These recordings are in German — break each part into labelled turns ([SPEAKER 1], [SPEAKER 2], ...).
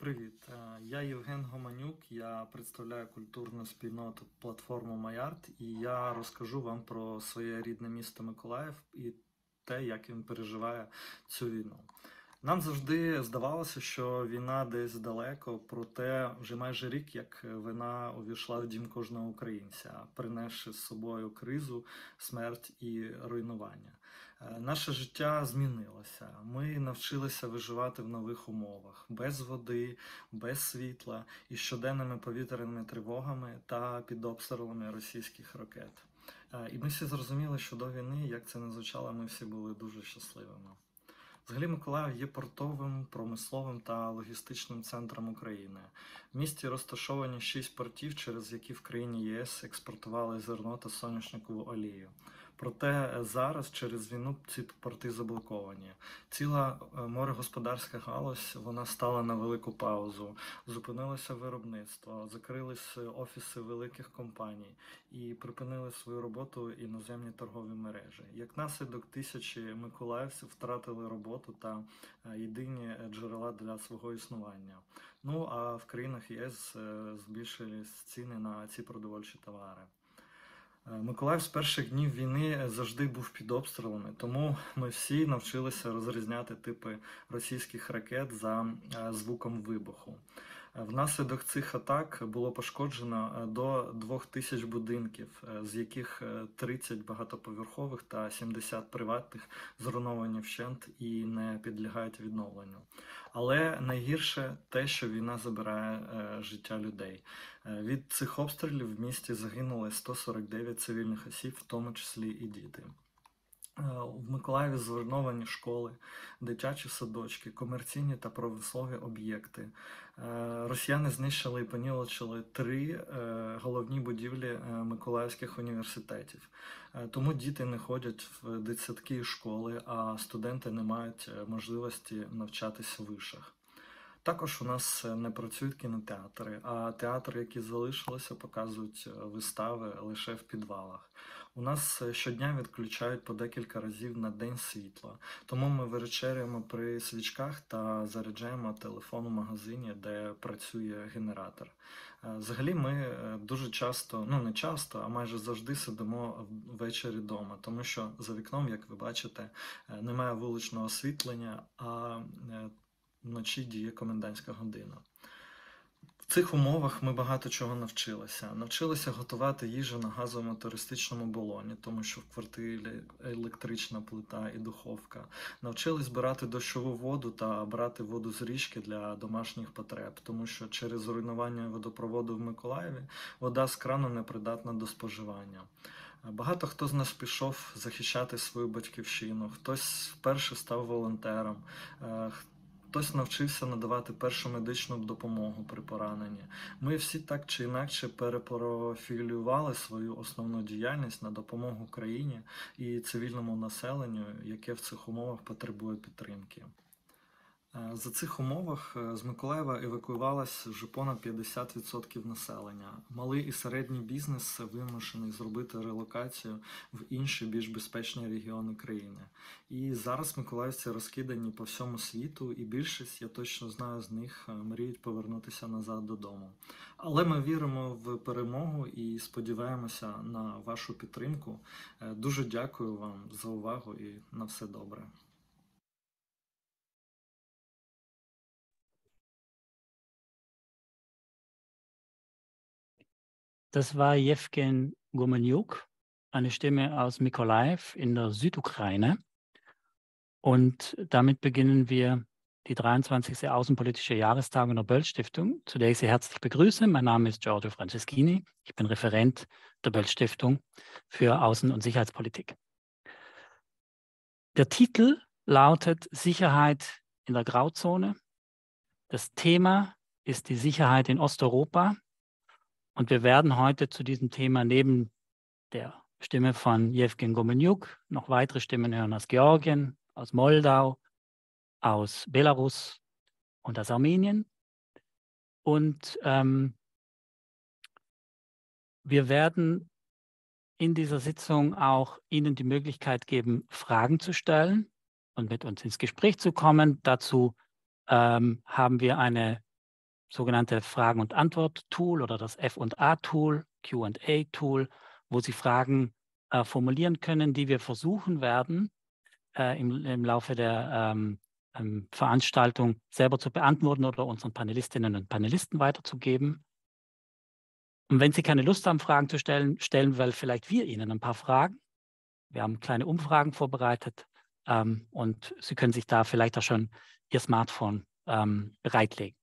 [SPEAKER 1] Привіт, я Євген Гоманюк, я представляю культурну спільноту платформу Майарт, і я розкажу вам про своє рідне місто Миколаїв і те, як він переживає цю війну. Нам завжди здавалося, що війна десь далеко, проте вже майже рік, як війна увійшла в дім кожного українця, принесши з собою кризу, смерть і руйнування. Наше життя змінилося. Ми навчилися виживати в нових умовах, без води, без світла і щоденними повітряними тривогами та під обстрілами російських ракет. І ми всі зрозуміли, що до війни, як це не звучало, ми всі були дуже щасливими. Взагалі Миколаїв є портовим, промисловим та логістичним центром України. В місті розташовані 6 портів, через які в країні ЄС експортували зерно та соняшникову олію. Проте зараз через війну ці порти заблоковані. Ціла морегосподарська галузь, вона стала на велику паузу. Зупинилося виробництво, закрились офіси великих компаній і припинили свою роботу іноземні торгові мережі. Як наслідок, тисячі миколаївців втратили роботу та єдині джерела для свого існування. Ну а в країнах ЄС збільшились ціни на ці продовольчі товари. Миколаїв з перших днів війни завжди був під обстрілами, тому ми всі навчилися розрізняти типи російських ракет за звуком вибуху. Внаслідок цих атак було пошкоджено до 2000 будинків, з яких 30 багатоповерхових та 70 приватних зруйновані вщент і не підлягають відновленню. Але найгірше те, що війна забирає життя людей. Від цих обстрілів в місті загинули 149 цивільних осіб, в тому числі і діти. В Миколаєві зруйновані школи, дитячі садочки, комерційні та промислові об'єкти. Росіяни знищили і понівечили 3 головні будівлі миколаївських університетів. Тому діти не ходять в дитсадки і школи, а студенти не мають можливості навчатися в вишах. Також у нас не працюють кінотеатри, а театри, які залишилися, показують вистави лише в підвалах. У нас щодня відключають по декілька разів на день світла, тому ми вечеряємо при свічках та заряджаємо телефон у магазині, де працює генератор. Взагалі ми дуже часто, не часто, а майже завжди сидимо ввечері вдома, тому що за вікном, як ви бачите, немає вуличного освітлення, а вночі діє комендантська година. В цих умовах ми багато чого навчилися. Навчилися готувати їжу на газовому туристичному балоні, тому що в квартирі електрична плита і духовка. Навчились збирати дощову воду та брати воду з річки для домашніх потреб, тому що через руйнування водопроводу в Миколаєві вода з крану непридатна до споживання. Багато хто з нас пішов захищати свою батьківщину, хтось вперше став волонтером, хтось навчився надавати першу медичну допомогу при пораненні. Ми всі так чи інакше перепрофілювали свою основну діяльність на допомогу країні і цивільному населенню, яке в цих умовах потребує підтримки. За цих умовах з Миколаєва евакуювалося вже понад 50% населення. Малий і середній бізнес вимушений зробити релокацію в інші, більш безпечні регіони країни. І зараз миколаївці розкидані по всьому світу, і більшість, я точно знаю, з них мріють повернутися назад додому. Але ми віримо в перемогу і сподіваємося на вашу підтримку. Дуже дякую вам за увагу і на все добре.
[SPEAKER 2] Das war Jewgen Gomeniuk, eine Stimme aus Mykolajiw in der Südukraine. Und damit beginnen wir die 23. Außenpolitische Jahrestagung der Böll-Stiftung, zu der ich Sie herzlich begrüße. Mein Name ist Giorgio Franceschini. Ich bin Referent der Böll-Stiftung für Außen- und Sicherheitspolitik. Der Titel lautet Sicherheit in der Grauzone. Das Thema ist die Sicherheit in Osteuropa. Und wir werden heute zu diesem Thema neben der Stimme von Jewgen Gomeniuk noch weitere Stimmen hören aus Georgien, aus Moldau, aus Belarus und aus Armenien. Und wir werden in dieser Sitzung auch Ihnen die Möglichkeit geben, Fragen zu stellen und mit uns ins Gespräch zu kommen. Dazu haben wir eine sogenannte Fragen- und Antwort-Tool oder das F&A-Tool, Q&A-Tool, wo Sie Fragen formulieren können, die wir versuchen werden, im Laufe der Veranstaltung selber zu beantworten oder unseren Panelistinnen und Panelisten weiterzugeben. Und wenn Sie keine Lust haben, Fragen zu stellen, stellen wir vielleicht wir Ihnen ein paar Fragen. Wir haben kleine Umfragen vorbereitet und Sie können sich da vielleicht auch schon Ihr Smartphone bereitlegen.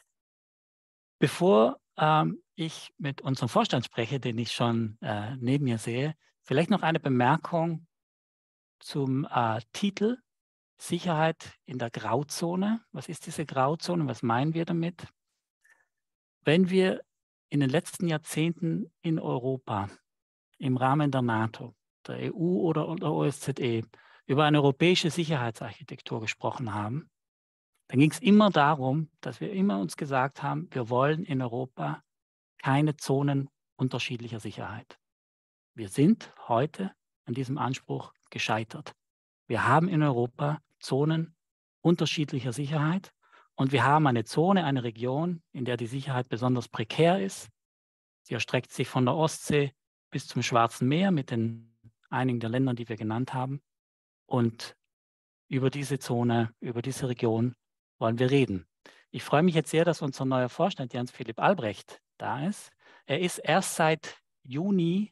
[SPEAKER 2] Bevor ich mit unserem Vorstand spreche, den ich schon neben mir sehe, vielleicht noch eine Bemerkung zum Titel Sicherheit in der Grauzone. Was ist diese Grauzone? Was meinen wir damit? Wenn wir in den letzten Jahrzehnten in Europa im Rahmen der NATO, der EU oder der OSZE über eine europäische Sicherheitsarchitektur gesprochen haben, dann ging es immer darum, dass wir immer uns gesagt haben, wir wollen in Europa keine Zonen unterschiedlicher Sicherheit. Wir sind heute an diesem Anspruch gescheitert. Wir haben in Europa Zonen unterschiedlicher Sicherheit und wir haben eine Zone, eine Region, in der die Sicherheit besonders prekär ist. Sie erstreckt sich von der Ostsee bis zum Schwarzen Meer mit einigen der Ländern, die wir genannt haben. Und über diese Zone, über diese Region wollen wir reden. Ich freue mich jetzt sehr, dass unser neuer Vorstand Jens-Philipp Albrecht da ist. Er ist erst seit Juni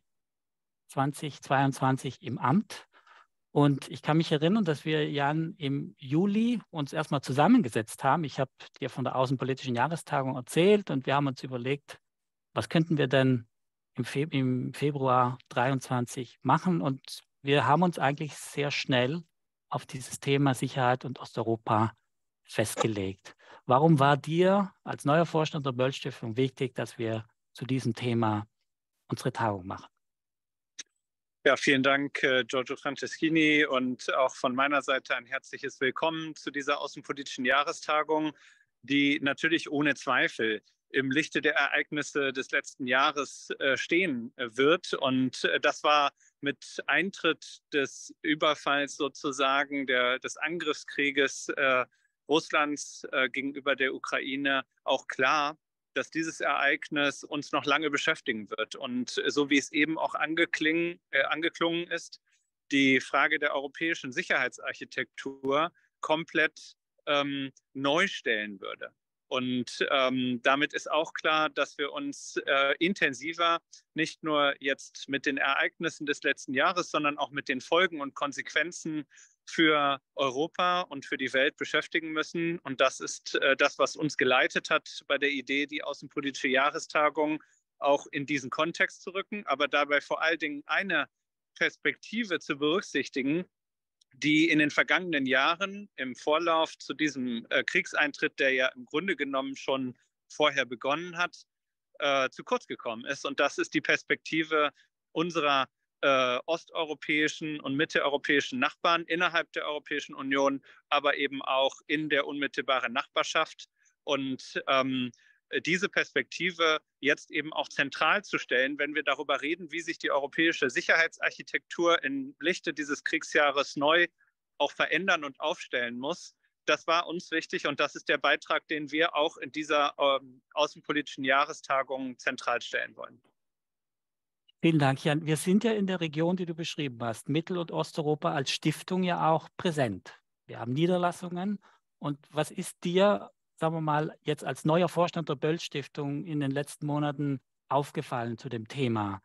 [SPEAKER 2] 2022 im Amt. Und ich kann mich erinnern, dass wir, Jan, im Juli uns erstmal zusammengesetzt haben. Ich habe dir von der Außenpolitischen Jahrestagung erzählt und wir haben uns überlegt, was könnten wir denn im Februar 2023 machen? Und wir haben uns eigentlich sehr schnell auf dieses Thema Sicherheit und Osteuropa festgelegt. Warum war dir als neuer Vorstand der Böll-Stiftung wichtig, dass wir zu diesem Thema unsere Tagung machen?
[SPEAKER 3] Ja, vielen Dank, Giorgio Franceschini, und auch von meiner Seite ein herzliches Willkommen zu dieser außenpolitischen Jahrestagung, die natürlich ohne Zweifel im Lichte der Ereignisse des letzten Jahres stehen wird. Und das war mit Eintritt des Überfalls sozusagen des Angriffskrieges Russlands gegenüber der Ukraine auch klar, dass dieses Ereignis uns noch lange beschäftigen wird. Und so wie es eben auch angeklungen ist, die Frage der europäischen Sicherheitsarchitektur komplett neu stellen würde. Und damit ist auch klar, dass wir uns intensiver nicht nur jetzt mit den Ereignissen des letzten Jahres, sondern auch mit den Folgen und Konsequenzen für Europa und für die Welt beschäftigen müssen. Und das ist das, was uns geleitet hat bei der Idee, die außenpolitische Jahrestagung auch in diesen Kontext zu rücken, aber dabei vor allen Dingen eine Perspektive zu berücksichtigen, die in den vergangenen Jahren im Vorlauf zu diesem Kriegseintritt, der ja im Grunde genommen schon vorher begonnen hat, zu kurz gekommen ist. Und das ist die Perspektive unserer osteuropäischen und mitteleuropäischen Nachbarn innerhalb der Europäischen Union, aber eben auch in der unmittelbaren Nachbarschaft. Und diese Perspektive jetzt eben auch zentral zu stellen, wenn wir darüber reden, wie sich die europäische Sicherheitsarchitektur im Lichte dieses Kriegsjahres neu auch verändern und aufstellen muss. Das war uns wichtig und das ist der Beitrag, den wir auch in dieser außenpolitischen Jahrestagung zentral stellen wollen.
[SPEAKER 2] Vielen Dank, Jan. Wir sind ja in der Region, die du beschrieben hast, Mittel- und Osteuropa als Stiftung ja auch präsent. Wir haben Niederlassungen. Und was ist dir, sagen wir mal, jetzt als neuer Vorstand der Böll-Stiftung in den letzten Monaten aufgefallen zu dem Thema,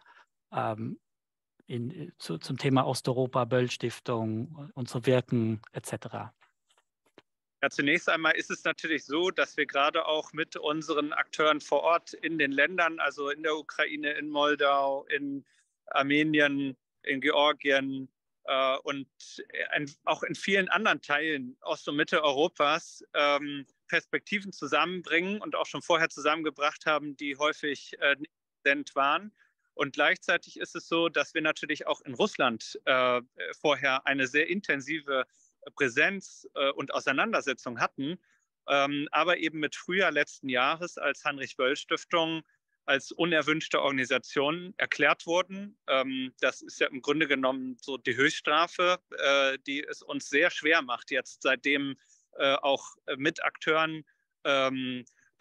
[SPEAKER 2] zum Thema Osteuropa, Böll-Stiftung, unser Wirken etc.?
[SPEAKER 3] Ja, zunächst einmal ist es natürlich so, dass wir gerade auch mit unseren Akteuren vor Ort in den Ländern, also in der Ukraine, in Moldau, in Armenien, in Georgien und auch in vielen anderen Teilen Ost- und Mitteleuropas Perspektiven zusammenbringen und auch schon vorher zusammengebracht haben, die häufig nicht präsent waren. Und gleichzeitig ist es so, dass wir natürlich auch in Russland vorher eine sehr intensive Präsenz und Auseinandersetzung hatten, aber eben mit Frühjahr letzten Jahres als Heinrich-Böll-Stiftung als unerwünschte Organisation erklärt wurden. Das ist ja im Grunde genommen so die Höchststrafe, die es uns sehr schwer macht, jetzt seitdem auch mit Akteuren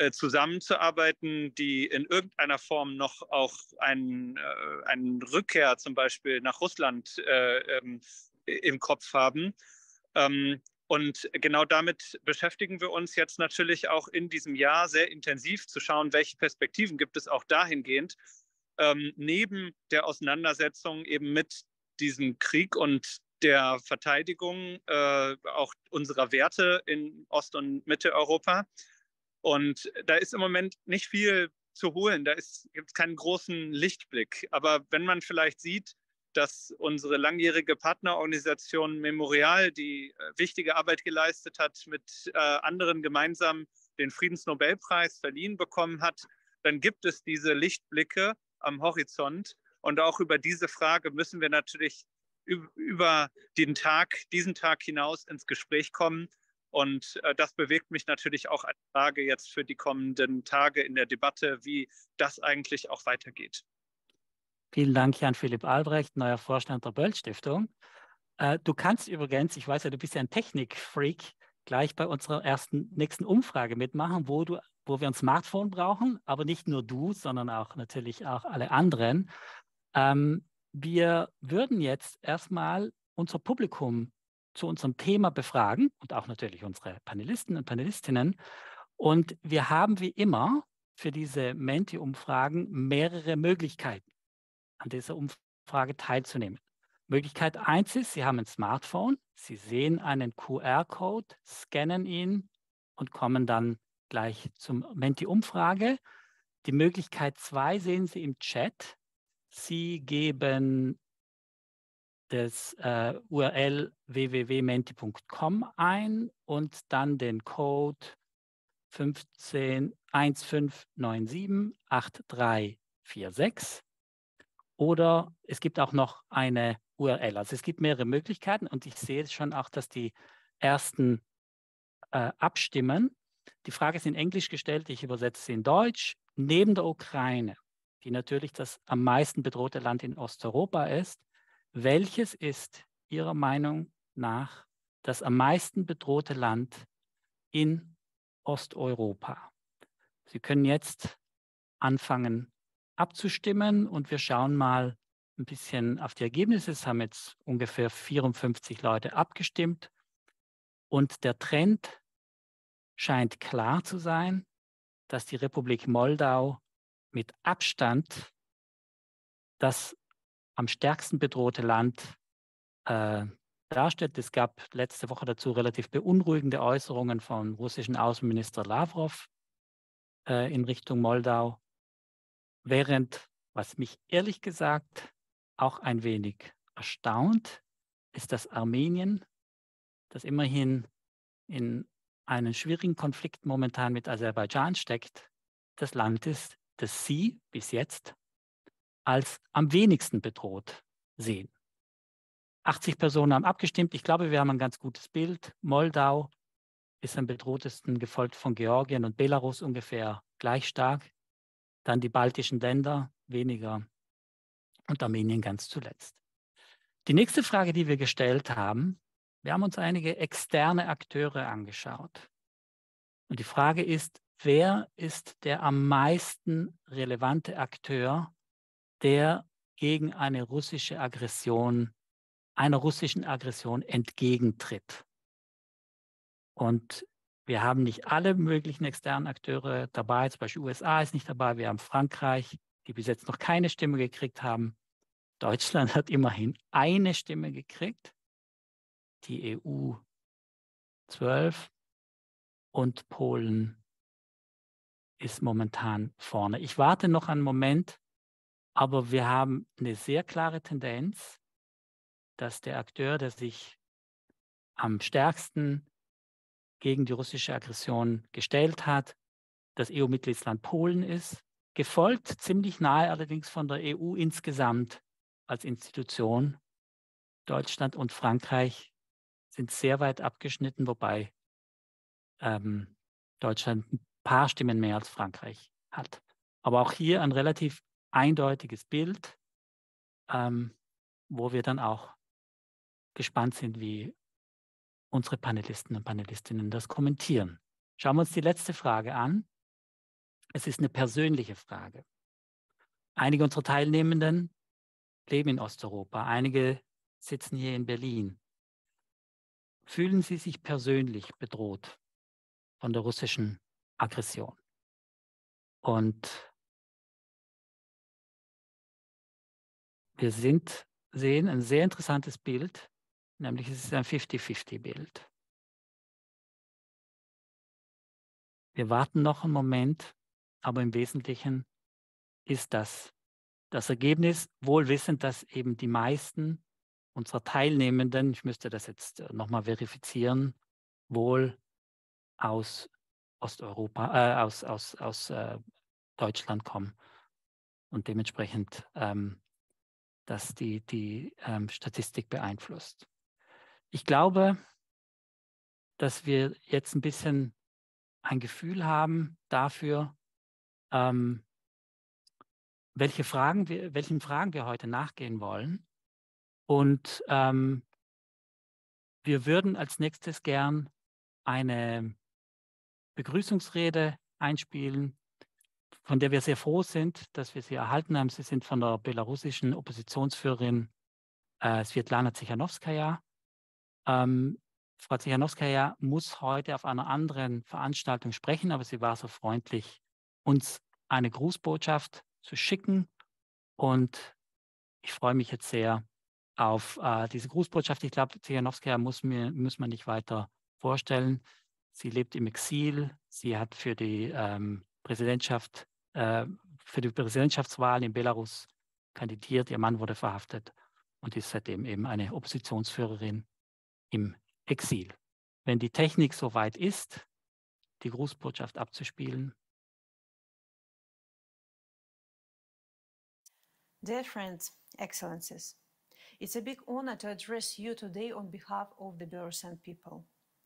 [SPEAKER 3] zusammenzuarbeiten, die in irgendeiner Form noch auch eine Rückkehr zum Beispiel nach Russland im Kopf haben. Und genau damit beschäftigen wir uns jetzt natürlich auch in diesem Jahr sehr intensiv zu schauen, welche Perspektiven gibt es auch dahingehend, neben der Auseinandersetzung eben mit diesem Krieg und der Verteidigung auch unserer Werte in Ost- und Mitteleuropa. Und da ist im Moment nicht viel zu holen, gibt es keinen großen Lichtblick. Aber wenn man vielleicht sieht, dass unsere langjährige Partnerorganisation Memorial, die wichtige Arbeit geleistet hat, mit anderen gemeinsam den Friedensnobelpreis verliehen bekommen hat, dann gibt es diese Lichtblicke am Horizont. Und auch über diese Frage müssen wir natürlich über diesen Tag hinaus ins Gespräch kommen. Und das bewegt mich natürlich auch als Frage jetzt für die kommenden Tage in der Debatte, wie das eigentlich auch weitergeht.
[SPEAKER 2] Vielen Dank, Jan-Philipp Albrecht, neuer Vorstand der Böll-Stiftung. Du kannst übrigens, ich weiß ja, du bist ja ein Technikfreak, gleich bei unserer nächsten Umfrage mitmachen, wo wir ein Smartphone brauchen, aber nicht nur du, sondern auch natürlich auch alle anderen. Wir würden jetzt erstmal unser Publikum zu unserem Thema befragen und auch natürlich unsere Panelisten und Panelistinnen. Und wir haben wie immer für diese Menti-Umfragen mehrere Möglichkeiten, an dieser Umfrage teilzunehmen. Möglichkeit 1 ist, Sie haben ein Smartphone, Sie sehen einen QR-Code, scannen ihn und kommen dann gleich zum Menti-Umfrage. Die Möglichkeit 2 sehen Sie im Chat. Sie geben das URL www.menti.com ein und dann den Code 15978346. Oder es gibt auch noch eine URL. Also es gibt mehrere Möglichkeiten und ich sehe schon auch, dass die ersten abstimmen. Die Frage ist in Englisch gestellt, ich übersetze sie in Deutsch. Neben der Ukraine, die natürlich das am meisten bedrohte Land in Osteuropa ist, welches ist Ihrer Meinung nach das am meisten bedrohte Land in Osteuropa? Sie können jetzt anfangen abzustimmen und wir schauen mal ein bisschen auf die Ergebnisse. Es haben jetzt ungefähr 54 Leute abgestimmt und der Trend scheint klar zu sein, dass die Republik Moldau mit Abstand das am stärksten bedrohte Land darstellt. Es gab letzte Woche dazu relativ beunruhigende Äußerungen vom russischen Außenminister Lavrov in Richtung Moldau, während, was mich ehrlich gesagt auch ein wenig erstaunt, ist, dass Armenien, das immerhin in einen schwierigen Konflikt momentan mit Aserbaidschan steckt, das Land ist, das Sie bis jetzt als am wenigsten bedroht sehen. 80 Personen haben abgestimmt. Ich glaube, wir haben ein ganz gutes Bild. Moldau ist am bedrohtesten, gefolgt von Georgien und Belarus ungefähr gleich stark. Dann die baltischen Länder weniger und Armenien ganz zuletzt. Die nächste Frage, die wir gestellt haben, wir haben uns einige externe Akteure angeschaut. Und die Frage ist, wer ist der am meisten relevante Akteur, der gegen einer russischen Aggression entgegentritt? Und wir haben nicht alle möglichen externen Akteure dabei, zum Beispiel USA ist nicht dabei, wir haben Frankreich, die bis jetzt noch keine Stimme gekriegt haben. Deutschland hat immerhin eine Stimme gekriegt, die EU 12 und Polen ist momentan vorne. Ich warte noch einen Moment, aber wir haben eine sehr klare Tendenz, dass der Akteur, der sich am stärksten gegen die russische Aggression gestellt hat, das EU-Mitgliedsland Polen ist, gefolgt ziemlich nahe allerdings von der EU insgesamt als Institution. Deutschland und Frankreich sind sehr weit abgeschnitten, wobei Deutschland ein paar Stimmen mehr als Frankreich hat. Aber auch hier ein relativ eindeutiges Bild, wo wir dann auch gespannt sind, wie unsere Panelisten und Panelistinnen das kommentieren. Schauen wir uns die letzte Frage an. Es ist eine persönliche Frage. Einige unserer Teilnehmenden leben in Osteuropa, einige sitzen hier in Berlin. Fühlen Sie sich persönlich bedroht von der russischen Aggression? Und wir sehen ein sehr interessantes Bild, nämlich es ist ein 50-50-Bild. Wir warten noch einen Moment, aber im Wesentlichen ist das Ergebnis, wohl wissend, dass eben die meisten unserer Teilnehmenden, ich müsste das jetzt nochmal verifizieren, wohl aus Osteuropa, aus Deutschland kommen und dementsprechend das die Statistik beeinflusst. Ich glaube, dass wir jetzt ein bisschen ein Gefühl haben dafür, welchen Fragen wir heute nachgehen wollen. Und wir würden als nächstes gern eine Begrüßungsrede einspielen, von der wir sehr froh sind, dass wir sie erhalten haben. Sie sind von der belarussischen Oppositionsführerin Svetlana Tsikhanowskaja. Frau Tsikhanowskaja muss heute auf einer anderen Veranstaltung sprechen, aber sie war so freundlich, uns eine Grußbotschaft zu schicken. Und ich freue mich jetzt sehr auf diese Grußbotschaft. Ich glaube, Tsikhanowskaja muss man nicht weiter vorstellen. Sie lebt im Exil. Sie hat für die Präsidentschaftswahl in Belarus kandidiert. Ihr Mann wurde verhaftet und ist seitdem eben eine Oppositionsführerin im Exil. Wenn die Technik soweit ist, die Grußbotschaft abzuspielen.
[SPEAKER 4] Dear friends, excellencies, it's a big honor to address you today on behalf of the Belarusian people.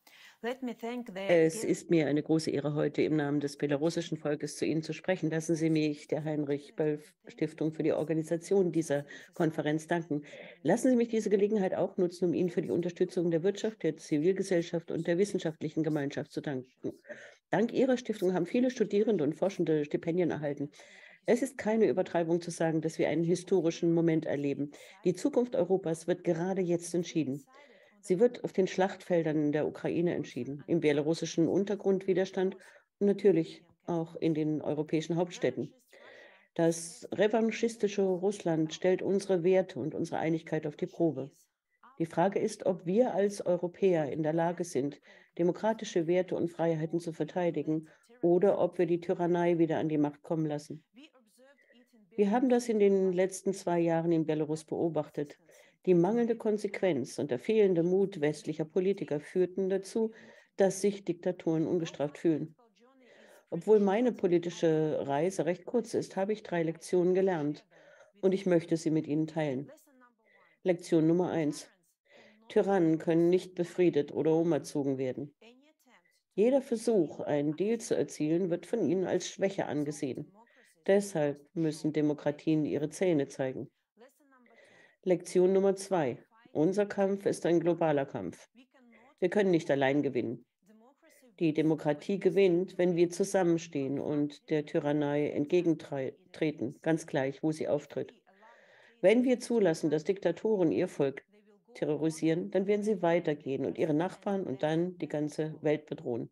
[SPEAKER 5] Es ist mir eine große Ehre, heute im Namen des belarussischen Volkes zu Ihnen zu sprechen. Lassen Sie mich der Heinrich-Böll-Stiftung für die Organisation dieser Konferenz danken. Lassen Sie mich diese Gelegenheit auch nutzen, um Ihnen für die Unterstützung der Wirtschaft, der Zivilgesellschaft und der wissenschaftlichen Gemeinschaft zu danken. Dank Ihrer Stiftung haben viele Studierende und Forschende Stipendien erhalten. Es ist keine Übertreibung zu sagen, dass wir einen historischen Moment erleben. Die Zukunft Europas wird gerade jetzt entschieden. Sie wird auf den Schlachtfeldern in der Ukraine entschieden, im belarussischen Untergrundwiderstand und natürlich auch in den europäischen Hauptstädten. Das revanchistische Russland stellt unsere Werte und unsere Einigkeit auf die Probe. Die Frage ist, ob wir als Europäer in der Lage sind, demokratische Werte und Freiheiten zu verteidigen oder ob wir die Tyrannei wieder an die Macht kommen lassen. Wir haben das in den letzten 2 Jahren in Belarus beobachtet. Die mangelnde Konsequenz und der fehlende Mut westlicher Politiker führten dazu, dass sich Diktaturen ungestraft fühlen. Obwohl meine politische Reise recht kurz ist, habe ich 3 Lektionen gelernt und ich möchte sie mit Ihnen teilen. Lektion Nummer 1. Tyrannen können nicht befriedet oder umerzogen werden. Jeder Versuch, einen Deal zu erzielen, wird von ihnen als Schwäche angesehen. Deshalb müssen Demokratien ihre Zähne zeigen. Lektion Nummer 2. Unser Kampf ist ein globaler Kampf. Wir können nicht allein gewinnen. Die Demokratie gewinnt, wenn wir zusammenstehen und der Tyrannei entgegentreten, ganz gleich, wo sie auftritt. Wenn wir zulassen, dass Diktatoren ihr Volk terrorisieren, dann werden sie weitergehen und ihre Nachbarn und dann die ganze Welt bedrohen.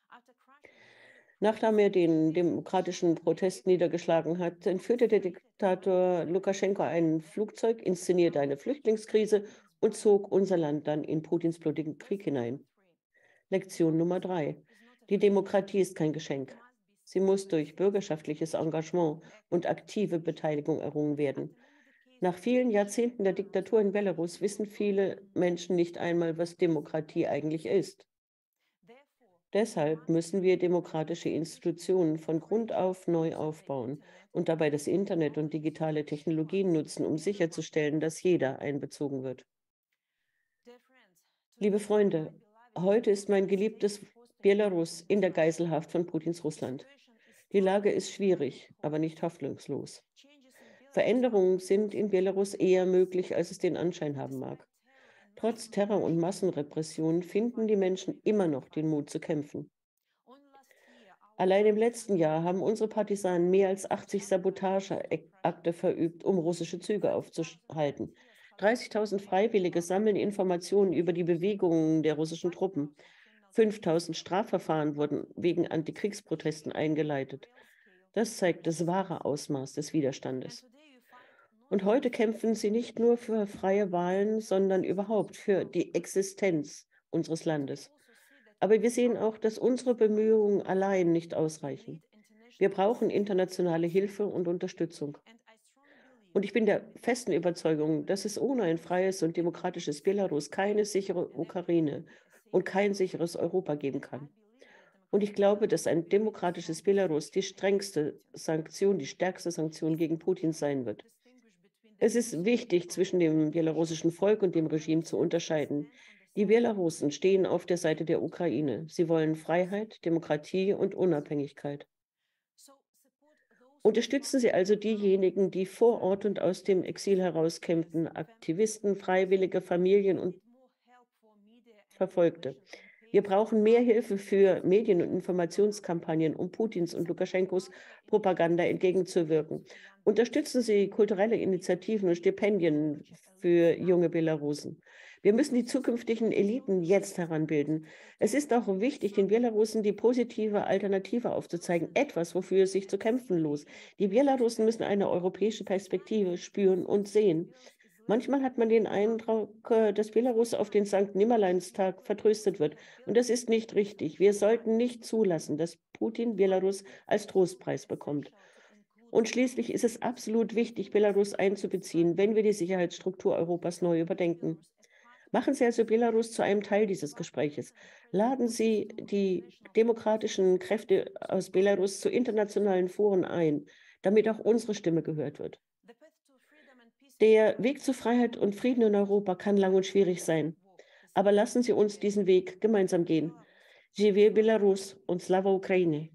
[SPEAKER 5] Nachdem er den demokratischen Protest niedergeschlagen hat, entführte der Diktator Lukaschenko ein Flugzeug, inszenierte eine Flüchtlingskrise und zog unser Land dann in Putins blutigen Krieg hinein. Lektion Nummer 3. Die Demokratie ist kein Geschenk. Sie muss durch bürgerschaftliches Engagement und aktive Beteiligung errungen werden. Nach vielen Jahrzehnten der Diktatur in Belarus wissen viele Menschen nicht einmal, was Demokratie eigentlich ist. Deshalb müssen wir demokratische Institutionen von Grund auf neu aufbauen und dabei das Internet und digitale Technologien nutzen, um sicherzustellen, dass jeder einbezogen wird. Liebe Freunde, heute ist mein geliebtes Belarus in der Geiselhaft von Putins Russland. Die Lage ist schwierig, aber nicht hoffnungslos. Veränderungen sind in Belarus eher möglich, als es den Anschein haben mag. Trotz Terror und Massenrepression finden die Menschen immer noch den Mut zu kämpfen. Allein im letzten Jahr haben unsere Partisanen mehr als 80 Sabotageakte verübt, um russische Züge aufzuhalten. 30.000 Freiwillige sammeln Informationen über die Bewegungen der russischen Truppen. 5.000 Strafverfahren wurden wegen Antikriegsprotesten eingeleitet. Das zeigt das wahre Ausmaß des Widerstandes. Und heute kämpfen sie nicht nur für freie Wahlen, sondern überhaupt für die Existenz unseres Landes. Aber wir sehen auch, dass unsere Bemühungen allein nicht ausreichen. Wir brauchen internationale Hilfe und Unterstützung. Und ich bin der festen Überzeugung, dass es ohne ein freies und demokratisches Belarus keine sichere Ukraine und kein sicheres Europa geben kann. Und ich glaube, dass ein demokratisches Belarus die strengste Sanktion, die stärkste Sanktion gegen Putin sein wird. Es ist wichtig, zwischen dem belarussischen Volk und dem Regime zu unterscheiden. Die Belarusen stehen auf der Seite der Ukraine. Sie wollen Freiheit, Demokratie und Unabhängigkeit. Unterstützen Sie also diejenigen, die vor Ort und aus dem Exil heraus kämpfen, Aktivisten, Freiwillige, Familien und Verfolgte. Wir brauchen mehr Hilfe für Medien- und Informationskampagnen, um Putins und Lukaschenkos Propaganda entgegenzuwirken. Unterstützen Sie kulturelle Initiativen und Stipendien für junge Belarusen. Wir müssen die zukünftigen Eliten jetzt heranbilden. Es ist auch wichtig, den Belarusen die positive Alternative aufzuzeigen, etwas, wofür es sich zu kämpfen lohnt. Die Belarusen müssen eine europäische Perspektive spüren und sehen. Manchmal hat man den Eindruck, dass Belarus auf den Sankt-Nimmerleins-Tag vertröstet wird. Und das ist nicht richtig. Wir sollten nicht zulassen, dass Putin Belarus als Trostpreis bekommt. Und schließlich ist es absolut wichtig, Belarus einzubeziehen, wenn wir die Sicherheitsstruktur Europas neu überdenken. Machen Sie also Belarus zu einem Teil dieses Gespräches. Laden Sie die demokratischen Kräfte aus Belarus zu internationalen Foren ein, damit auch unsere Stimme gehört wird. Der Weg zu Freiheit und Frieden in Europa kann lang und schwierig sein. Aber lassen Sie uns diesen Weg gemeinsam gehen. Живи Belarus und Slava Ukraini.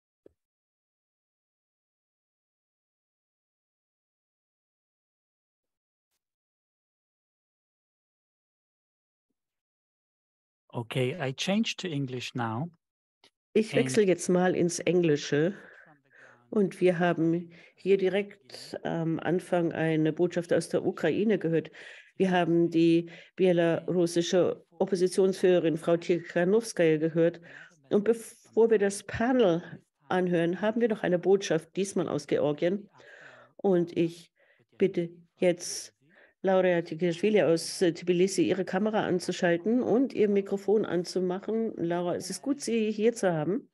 [SPEAKER 2] Okay, I change to English now.
[SPEAKER 5] Ich wechsle jetzt mal ins Englische. Und wir haben hier direkt am Anfang eine Botschaft aus der Ukraine gehört. Wir haben die belarussische Oppositionsführerin Frau Tikhanovskaya gehört. Und bevor wir das Panel anhören, haben wir noch eine Botschaft, diesmal aus Georgien. Und ich bitte jetzt Laura Tikashvili aus Tbilisi, ihre Kamera anzuschalten und ihr Mikrofon anzumachen. Laura, es ist gut, Sie hier zu haben.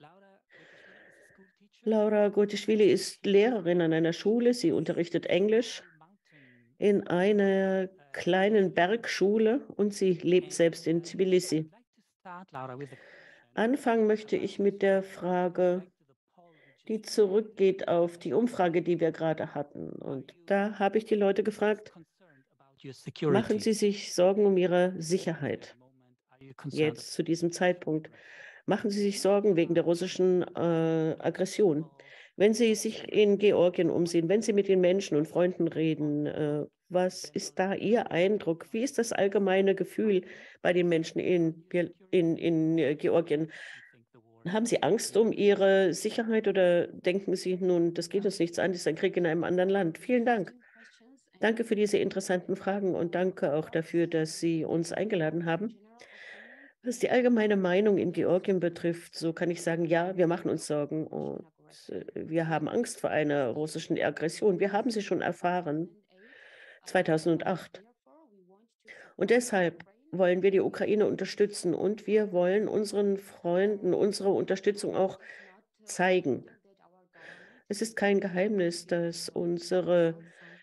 [SPEAKER 5] Laura Gotischwili ist Lehrerin an einer Schule. Sie unterrichtet Englisch in einer kleinen Bergschule und sie lebt selbst in Tbilisi. Anfangen möchte ich mit der Frage, die zurückgeht auf die Umfrage, die wir gerade hatten. Und da habe ich die Leute gefragt, machen Sie sich Sorgen um Ihre Sicherheit jetzt zu diesem Zeitpunkt? Machen Sie sich Sorgen wegen der russischen Aggression? Wenn Sie sich in Georgien umsehen, wenn Sie mit den Menschen und Freunden reden, was ist da Ihr Eindruck? Wie ist das allgemeine Gefühl bei den Menschen in Georgien? Haben Sie Angst um Ihre Sicherheit oder denken Sie nun, das geht uns nichts an, das ist ein Krieg in einem anderen Land? Vielen Dank. Danke für diese interessanten Fragen und danke auch dafür, dass Sie uns eingeladen haben. Was die allgemeine Meinung in Georgien betrifft, so kann ich sagen, ja, wir machen uns Sorgen und wir haben Angst vor einer russischen Aggression. Wir haben sie schon erfahren, 2008. Und deshalb wollen wir die Ukraine unterstützen und wir wollen unseren Freunden unsere Unterstützung auch zeigen. Es ist kein Geheimnis, dass unsere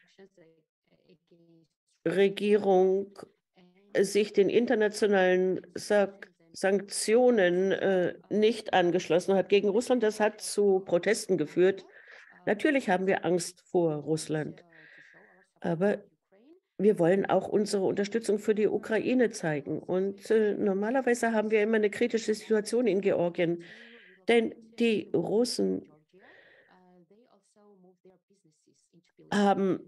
[SPEAKER 5] Regierung sich den internationalen Sanktionen nicht angeschlossen hat gegen Russland. Das hat zu Protesten geführt. Natürlich haben wir Angst vor Russland, aber wir wollen auch unsere Unterstützung für die Ukraine zeigen. Und normalerweise haben wir immer eine kritische Situation in Georgien, denn die Russen haben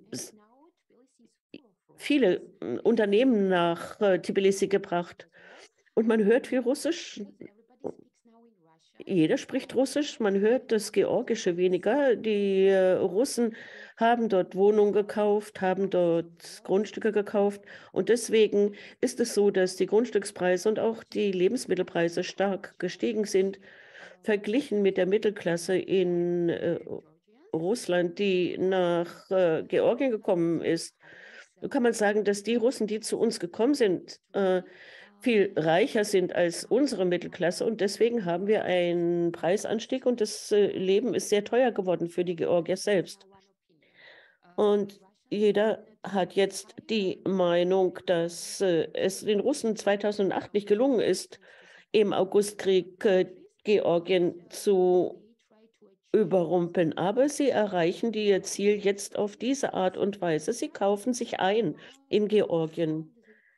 [SPEAKER 5] viele Unternehmen nach Tbilisi gebracht. Und man hört viel Russisch jeder spricht Russisch, man hört das Georgische weniger. Die Russen haben dort Wohnungen gekauft, haben dort Grundstücke gekauft. Und deswegen ist es so, dass die Grundstückspreise und auch die Lebensmittelpreise stark gestiegen sind, verglichen mit der Mittelklasse in Russland, die nach Georgien gekommen ist. So kann man sagen, dass die Russen, die zu uns gekommen sind, viel reicher sind als unsere Mittelklasse. Und deswegen haben wir einen Preisanstieg und das Leben ist sehr teuer geworden für die Georgier selbst. Und jeder hat jetzt die Meinung, dass es den Russen 2008 nicht gelungen ist, im Augustkrieg Georgien zu überrumpeln. Aber sie erreichen ihr Ziel jetzt auf diese Art und Weise. Sie kaufen sich ein in Georgien.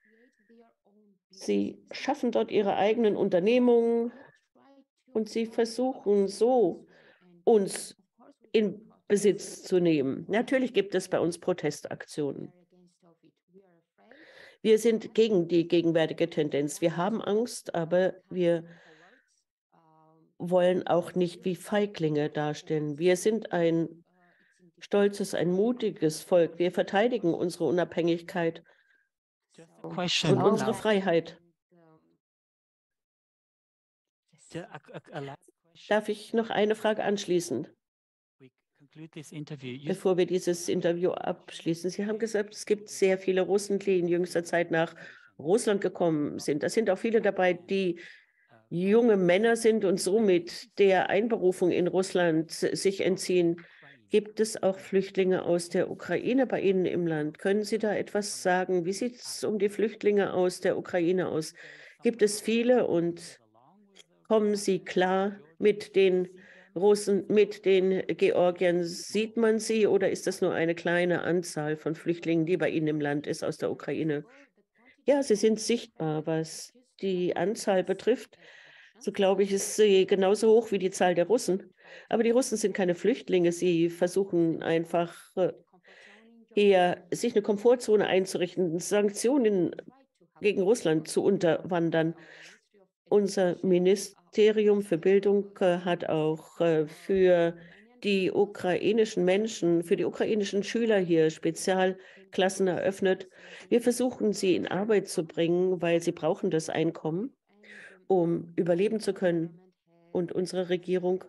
[SPEAKER 5] Sie schaffen dort ihre eigenen Unternehmungen und sie versuchen so, uns in Besitz zu nehmen. Natürlich gibt es bei uns Protestaktionen. Wir sind gegen die gegenwärtige Tendenz. Wir haben Angst, aber wir wollen auch nicht wie Feiglinge darstellen. Wir sind ein stolzes, ein mutiges Volk. Wir verteidigen unsere Unabhängigkeit und unsere Freiheit. Darf ich noch eine Frage anschließen, bevor wir dieses Interview abschließen? Sie haben gesagt, es gibt sehr viele Russen, die in jüngster Zeit nach Russland gekommen sind. Da sind auch viele dabei, die junge Männer sind und somit der Einberufung in Russland sich entziehen. Gibt es auch Flüchtlinge aus der Ukraine bei Ihnen im Land? Können Sie da etwas sagen? Wie sieht es um die Flüchtlinge aus der Ukraine aus? Gibt es viele und kommen sie klar mit den Russen, mit den Georgiern? Sieht man sie oder ist das nur eine kleine Anzahl von Flüchtlingen, die bei Ihnen im Land ist aus der Ukraine? Ja, sie sind sichtbar, was die Anzahl betrifft. So glaube ich, ist sie genauso hoch wie die Zahl der Russen. Aber die Russen sind keine Flüchtlinge. Sie versuchen einfach eher, sich eine Komfortzone einzurichten, Sanktionen gegen Russland zu unterwandern. Unser Ministerium für Bildung hat auch für die ukrainischen Menschen, für die ukrainischen Schüler hier Spezialklassen eröffnet. Wir versuchen, sie in Arbeit zu bringen, weil sie brauchen das Einkommen, um überleben zu können. Und unsere Regierung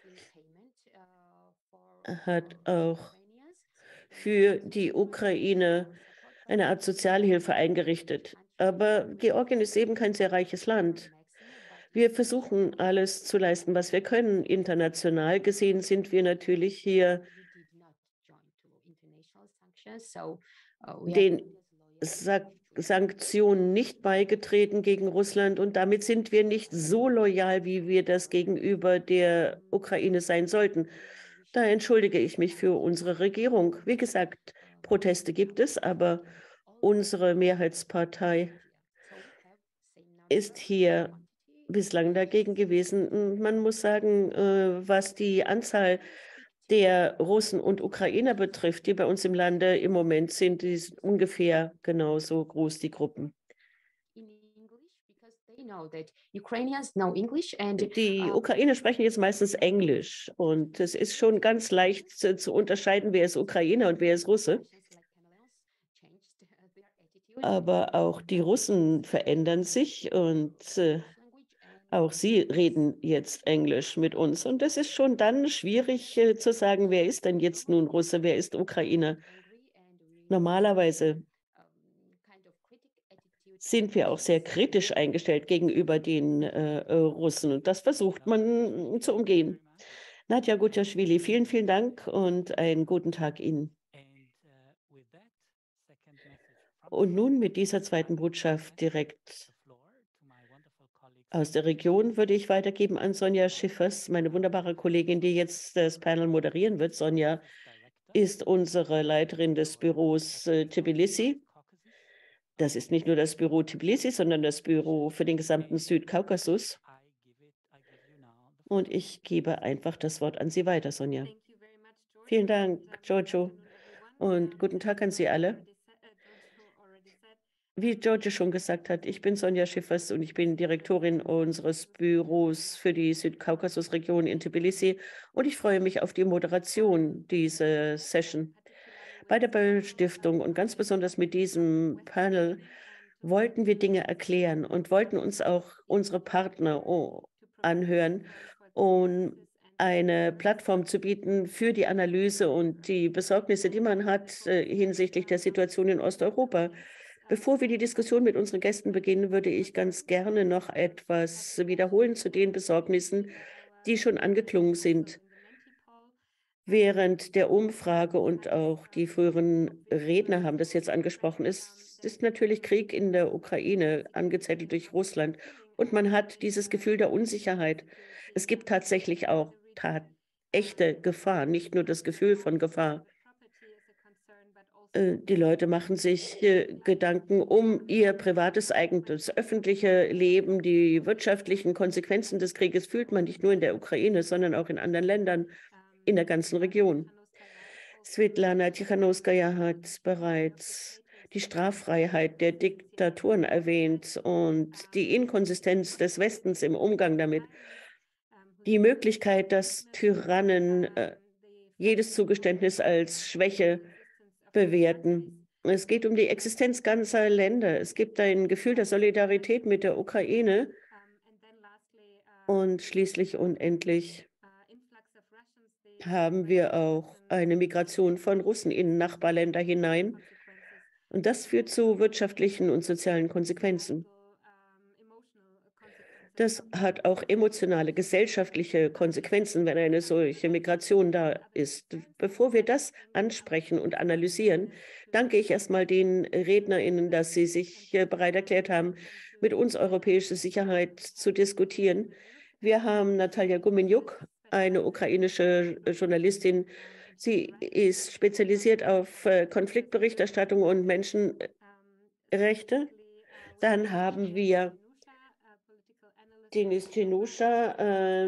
[SPEAKER 5] hat auch für die Ukraine eine Art Sozialhilfe eingerichtet. Aber Georgien ist eben kein sehr reiches Land. Wir versuchen, alles zu leisten, was wir können. International gesehen sind wir natürlich hier den Sanktionen nicht beigetreten gegen Russland und damit sind wir nicht so loyal, wie wir das gegenüber der Ukraine sein sollten. Da entschuldige ich mich für unsere Regierung. Wie gesagt, Proteste gibt es, aber unsere Mehrheitspartei ist hier bislang dagegen gewesen. Man muss sagen, was die Anzahl der Russen und Ukrainer betrifft, die bei uns im Lande im Moment sind, die sind ungefähr genauso groß, die Gruppen. Die Ukrainer sprechen jetzt meistens Englisch und es ist schon ganz leicht zu unterscheiden, wer ist Ukrainer und wer ist Russe. Aber auch die Russen verändern sich und auch sie reden jetzt Englisch mit uns. Und es ist schon dann schwierig zu sagen, wer ist denn jetzt nun Russe, wer ist Ukrainer. Normalerweise sind wir auch sehr kritisch eingestellt gegenüber den Russen. Und das versucht man zu umgehen. Nadja Gutjaschwili, vielen, vielen Dank und einen guten Tag Ihnen. Und nun mit dieser zweiten Botschaft direkt aus der Region würde ich weitergeben an Sonja Schiffers, meine wunderbare Kollegin, die jetzt das Panel moderieren wird. Sonja ist unsere Leiterin des Büros Tbilisi. Das ist nicht nur das Büro Tbilisi, sondern das Büro für den gesamten Südkaukasus. Und ich gebe einfach das Wort an Sie weiter, Sonja. Vielen Dank, Giorgio. Und guten Tag an Sie alle. Wie George schon gesagt hat, ich bin Sonja Schiffers und ich bin Direktorin unseres Büros für die Südkaukasusregion in Tbilisi und ich freue mich auf die Moderation dieser Session. Bei der Böll Stiftung und ganz besonders mit diesem Panel wollten wir Dinge erklären und wollten uns auch unsere Partner anhören, um eine Plattform zu bieten für die Analyse und die Besorgnisse, die man hat hinsichtlich der Situation in Osteuropa. Bevor wir die Diskussion mit unseren Gästen beginnen, würde ich ganz gerne noch etwas wiederholen zu den Besorgnissen, die schon angeklungen sind während der Umfrage, und auch die früheren Redner haben das jetzt angesprochen. Es ist natürlich Krieg in der Ukraine, angezettelt durch Russland, und man hat dieses Gefühl der Unsicherheit. Es gibt tatsächlich auch echte Gefahr, nicht nur das Gefühl von Gefahr. Die Leute machen sich Gedanken um ihr privates Eigentum, das öffentliche Leben, die wirtschaftlichen Konsequenzen des Krieges fühlt man nicht nur in der Ukraine, sondern auch in anderen Ländern in der ganzen Region. Svetlana Tikhanovskaya hat bereits die Straffreiheit der Diktaturen erwähnt und die Inkonsistenz des Westens im Umgang damit. Die Möglichkeit, dass Tyrannen jedes Zugeständnis als Schwäche bewerten. Es geht um die Existenz ganzer Länder. Es gibt ein Gefühl der Solidarität mit der Ukraine. Und schließlich und endlich haben wir auch eine Migration von Russen in Nachbarländer hinein. Und das führt zu wirtschaftlichen und sozialen Konsequenzen. Das hat auch emotionale, gesellschaftliche Konsequenzen, wenn eine solche Migration da ist. Bevor wir das ansprechen und analysieren, danke ich erstmal den RednerInnen, dass sie sich bereit erklärt haben, mit uns europäische Sicherheit zu diskutieren. Wir haben Natalia Gumenyuk, eine ukrainische Journalistin. Sie ist spezialisiert auf Konfliktberichterstattung und Menschenrechte. Dann haben wir Denis Genusha,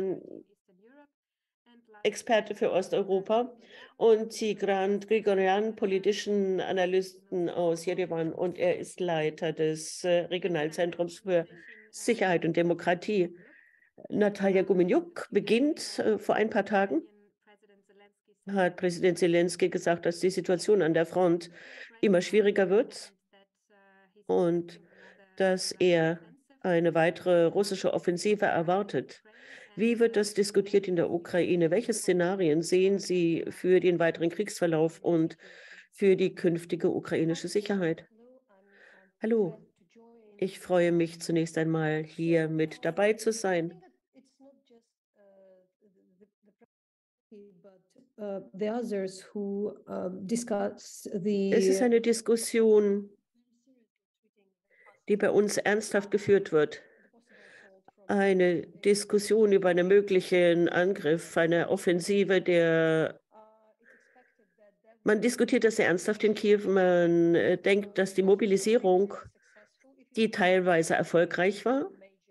[SPEAKER 5] Experte für Osteuropa, und Tigran Grigoryan, politischen Analysten aus Jerewan, und er ist Leiter des Regionalzentrums für Sicherheit und Demokratie. Natalia Gumenyuk beginnt vor ein paar Tagen. Hat Präsident Zelensky gesagt, dass die Situation an der Front immer schwieriger wird und dass er eine weitere russische Offensive erwartet. Wie wird das diskutiert in der Ukraine? Welche Szenarien sehen Sie für den weiteren Kriegsverlauf und für die künftige ukrainische Sicherheit? Hallo, ich freue mich zunächst einmal, hier mit dabei zu sein. Es ist eine Diskussion, die bei uns ernsthaft geführt wird. Eine Diskussion über einen möglichen Angriff, eine Offensive, man diskutiert das sehr ernsthaft in Kiew. Man denkt, dass die Mobilisierung, die teilweise erfolgreich war,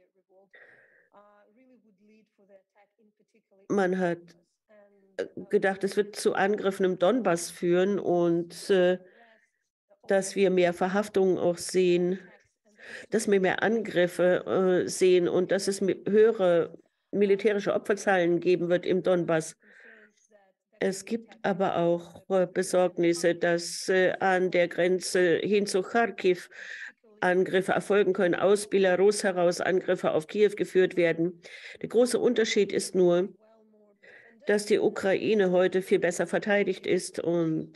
[SPEAKER 5] man hat gedacht, es wird zu Angriffen im Donbass führen und dass wir mehr Verhaftungen auch sehen, dass wir mehr Angriffe sehen und dass es höhere militärische Opferzahlen geben wird im Donbass. Es gibt aber auch Besorgnisse, dass an der Grenze hin zu Kharkiv Angriffe erfolgen können, aus Belarus heraus Angriffe auf Kiew geführt werden. Der große Unterschied ist nur, dass die Ukraine heute viel besser verteidigt ist und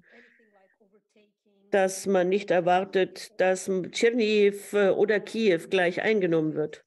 [SPEAKER 5] dass man nicht erwartet, dass Tschernihiv oder Kiew gleich eingenommen wird.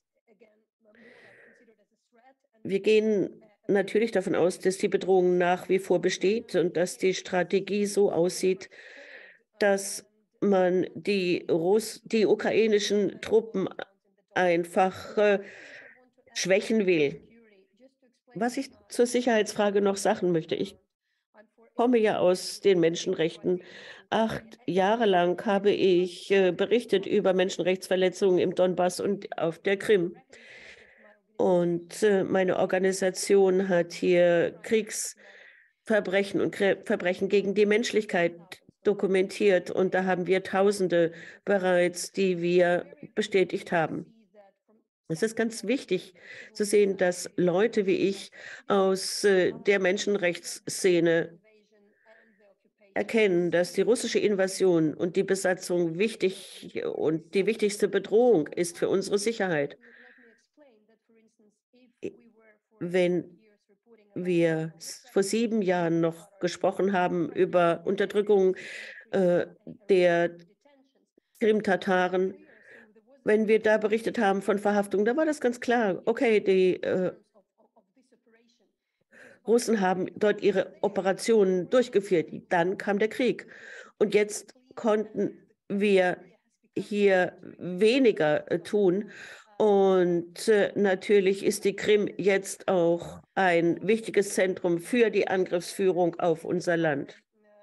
[SPEAKER 5] Wir gehen natürlich davon aus, dass die Bedrohung nach wie vor besteht und dass die Strategie so aussieht, dass man die ukrainischen Truppen einfach schwächen will. Was ich zur Sicherheitsfrage noch sagen möchte, ich komme ja aus den Menschenrechten. 8 Jahre lang habe ich berichtet über Menschenrechtsverletzungen im Donbass und auf der Krim. Und meine Organisation hat hier Kriegsverbrechen und Verbrechen gegen die Menschlichkeit dokumentiert und da haben wir Tausende bereits, die wir bestätigt haben. Es ist ganz wichtig zu sehen, dass Leute wie ich aus der Menschenrechtsszene erkennen, dass die russische Invasion und die Besatzung wichtig und die wichtigste Bedrohung ist für unsere Sicherheit. Wenn wir vor 7 Jahren noch gesprochen haben über Unterdrückung der Krim-Tataren, wenn wir da berichtet haben von Verhaftungen, da war das ganz klar. Okay, die Russen haben dort ihre Operationen durchgeführt. Dann kam der Krieg. Und jetzt konnten wir hier weniger tun. Und natürlich ist die Krim jetzt auch ein wichtiges Zentrum für die Angriffsführung auf unser Land.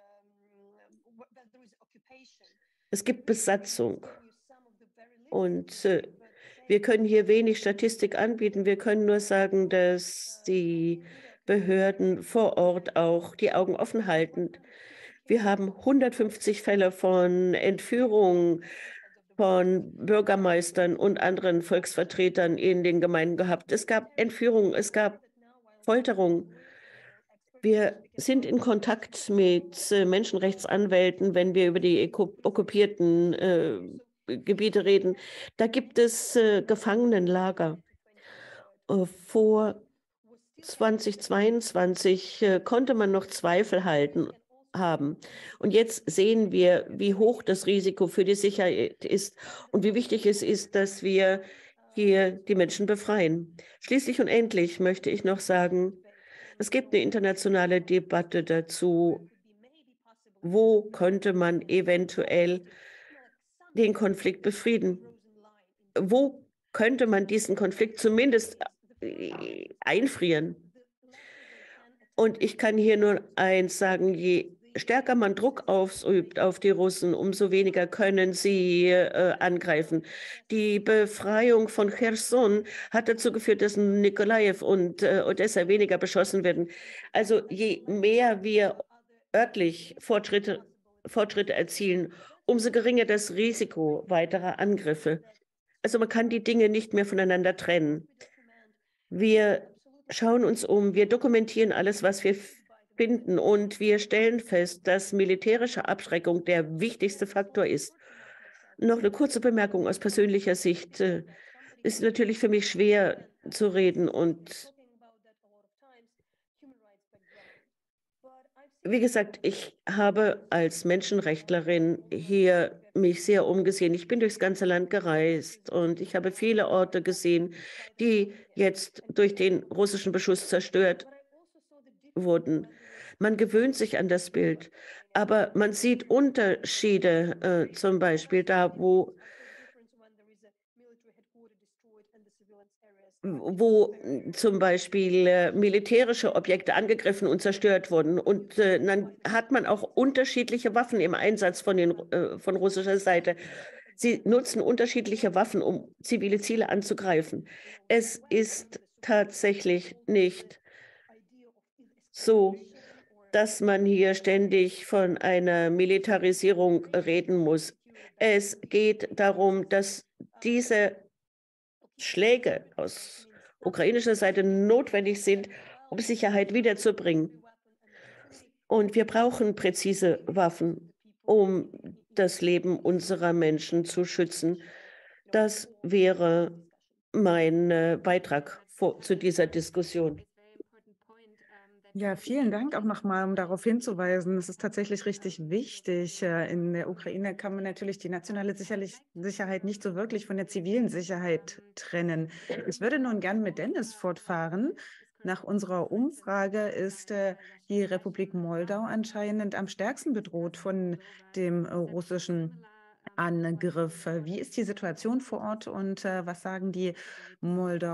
[SPEAKER 5] Es gibt Besatzung. Und wir können hier wenig Statistik anbieten. Wir können nur sagen, dass die Behörden vor Ort auch die Augen offen halten. Wir haben 150 Fälle von Entführungen von Bürgermeistern und anderen Volksvertretern in den Gemeinden gehabt. Es gab Entführungen, es gab Folterungen. Wir sind in Kontakt mit Menschenrechtsanwälten, wenn wir über die okkupierten Gebiete reden. Da gibt es Gefangenenlager. Vor 2022 konnte man noch Zweifel haben. Und jetzt sehen wir, wie hoch das Risiko für die Sicherheit ist und wie wichtig es ist, dass wir hier die Menschen befreien. Schließlich und endlich möchte ich noch sagen, es gibt eine internationale Debatte dazu, wo könnte man eventuell den Konflikt befrieden? Wo könnte man diesen Konflikt zumindest einfrieren? Und ich kann hier nur eins sagen, je stärker man Druck ausübt auf die Russen, umso weniger können sie angreifen. Die Befreiung von Cherson hat dazu geführt, dass Nikolajew und Odessa weniger beschossen werden. Also je mehr wir örtlich Fortschritte erzielen, umso geringer das Risiko weiterer Angriffe. Also man kann die Dinge nicht mehr voneinander trennen. Wir schauen uns um, wir dokumentieren alles, was wir finden und wir stellen fest, dass militärische Abschreckung der wichtigste Faktor ist. Noch eine kurze Bemerkung aus persönlicher Sicht. Ist natürlich für mich schwer zu reden und wie gesagt, ich habe als Menschenrechtlerin hier mich sehr umgesehen. Ich bin durchs ganze Land gereist und ich habe viele Orte gesehen, die jetzt durch den russischen Beschuss zerstört wurden. Man gewöhnt sich an das Bild, aber man sieht Unterschiede, zum Beispiel da, wo zum Beispiel militärische Objekte angegriffen und zerstört wurden. Und dann hat man auch unterschiedliche Waffen im Einsatz von russischer Seite. Sie nutzen unterschiedliche Waffen, um zivile Ziele anzugreifen. Es ist tatsächlich nicht so, dass man hier ständig von einer Militarisierung reden muss. Es geht darum, dass diese Schläge aus ukrainischer Seite notwendig sind, um Sicherheit wiederzubringen. Und wir brauchen präzise Waffen, um das Leben unserer Menschen zu schützen. Das wäre mein Beitrag zu dieser Diskussion.
[SPEAKER 6] Ja, vielen Dank auch nochmal, um darauf hinzuweisen. Es ist tatsächlich richtig wichtig. In der Ukraine kann man natürlich die nationale Sicherheit nicht so wirklich von der zivilen Sicherheit trennen. Ich würde nun gern mit Dennis fortfahren. Nach unserer Umfrage ist die Republik Moldau anscheinend am stärksten bedroht von dem russischen Angriff. Wie ist die Situation vor Ort und was sagen die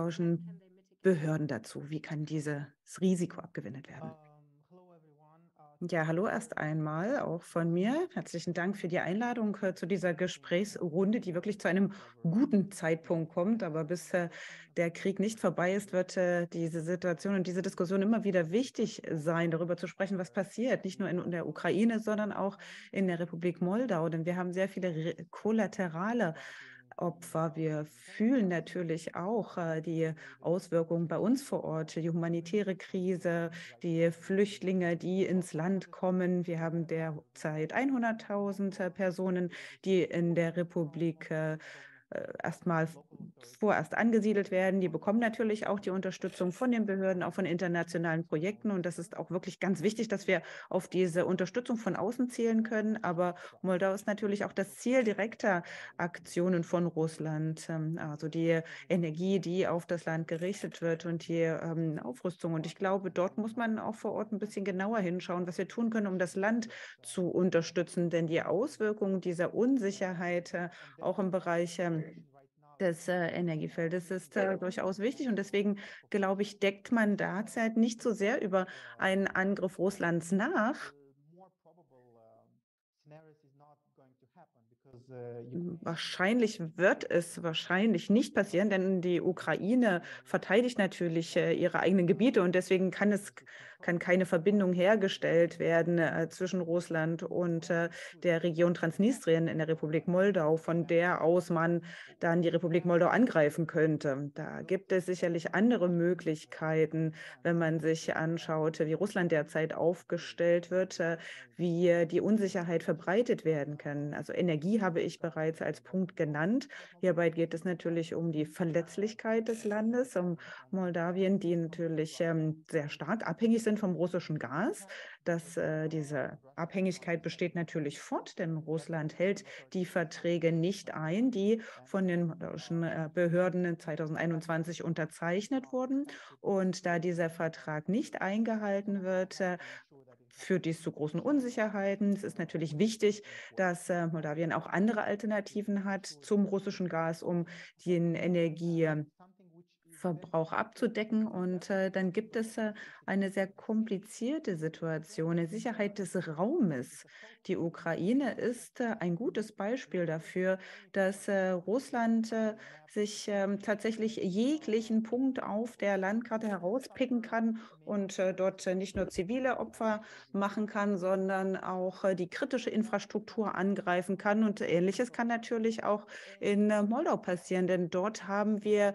[SPEAKER 6] moldauischen Behörden dazu? Wie kann dieses Risiko abgewendet werden? Ja, hallo erst einmal auch von mir. Herzlichen Dank für die Einladung zu dieser Gesprächsrunde, die wirklich zu einem guten Zeitpunkt kommt. Aber bis der Krieg nicht vorbei ist, wird diese Situation und diese Diskussion immer wieder wichtig sein, darüber zu sprechen, was passiert, nicht nur in der Ukraine, sondern auch in der Republik Moldau. Denn wir haben sehr viele kollaterale Opfer. Wir fühlen natürlich auch die Auswirkungen bei uns vor Ort, die humanitäre Krise, die Flüchtlinge, die ins Land kommen. Wir haben derzeit 100.000 Personen, die in der Republik erstmal vorerst angesiedelt werden. Die bekommen natürlich auch die Unterstützung von den Behörden, auch von internationalen Projekten. Und das ist auch wirklich ganz wichtig, dass wir auf diese Unterstützung von außen zählen können. Aber Moldau ist natürlich auch das Ziel direkter Aktionen von Russland, also die Energie, die auf das Land gerichtet wird und die Aufrüstung. Und ich glaube, dort muss man auch vor Ort ein bisschen genauer hinschauen, was wir tun können, um das Land zu unterstützen. Denn die Auswirkungen dieser Unsicherheit auch im Bereich des Energiefeldes ist durchaus wichtig. Und deswegen, glaube ich, deckt man derzeit nicht so sehr über einen Angriff Russlands nach. Wahrscheinlich wird es wahrscheinlich nicht passieren, denn die Ukraine verteidigt natürlich ihre eigenen Gebiete und deswegen kann keine Verbindung hergestellt werden zwischen Russland und der Region Transnistrien in der Republik Moldau, von der aus man dann die Republik Moldau angreifen könnte. Da gibt es sicherlich andere Möglichkeiten, wenn man sich anschaut, wie Russland derzeit aufgestellt wird, wie die Unsicherheit verbreitet werden kann. Also Energie habe ich bereits als Punkt genannt. Hierbei geht es natürlich um die Verletzlichkeit des Landes, um Moldawien, die natürlich sehr stark abhängig sind vom russischen Gas. Diese Abhängigkeit besteht natürlich fort, denn Russland hält die Verträge nicht ein, die von den moldauischen Behörden 2021 unterzeichnet wurden. Und da dieser Vertrag nicht eingehalten wird, führt dies zu großen Unsicherheiten. Es ist natürlich wichtig, dass Moldawien auch andere Alternativen hat zum russischen Gas, um den Energieverbrauch abzudecken. Und dann gibt es eine sehr komplizierte Situation, die Sicherheit des Raumes. Die Ukraine ist ein gutes Beispiel dafür, dass Russland sich tatsächlich jeglichen Punkt auf der Landkarte herauspicken kann und dort nicht nur zivile Opfer machen kann, sondern auch die kritische Infrastruktur angreifen kann. Und Ähnliches kann natürlich auch in Moldau passieren, denn dort haben wir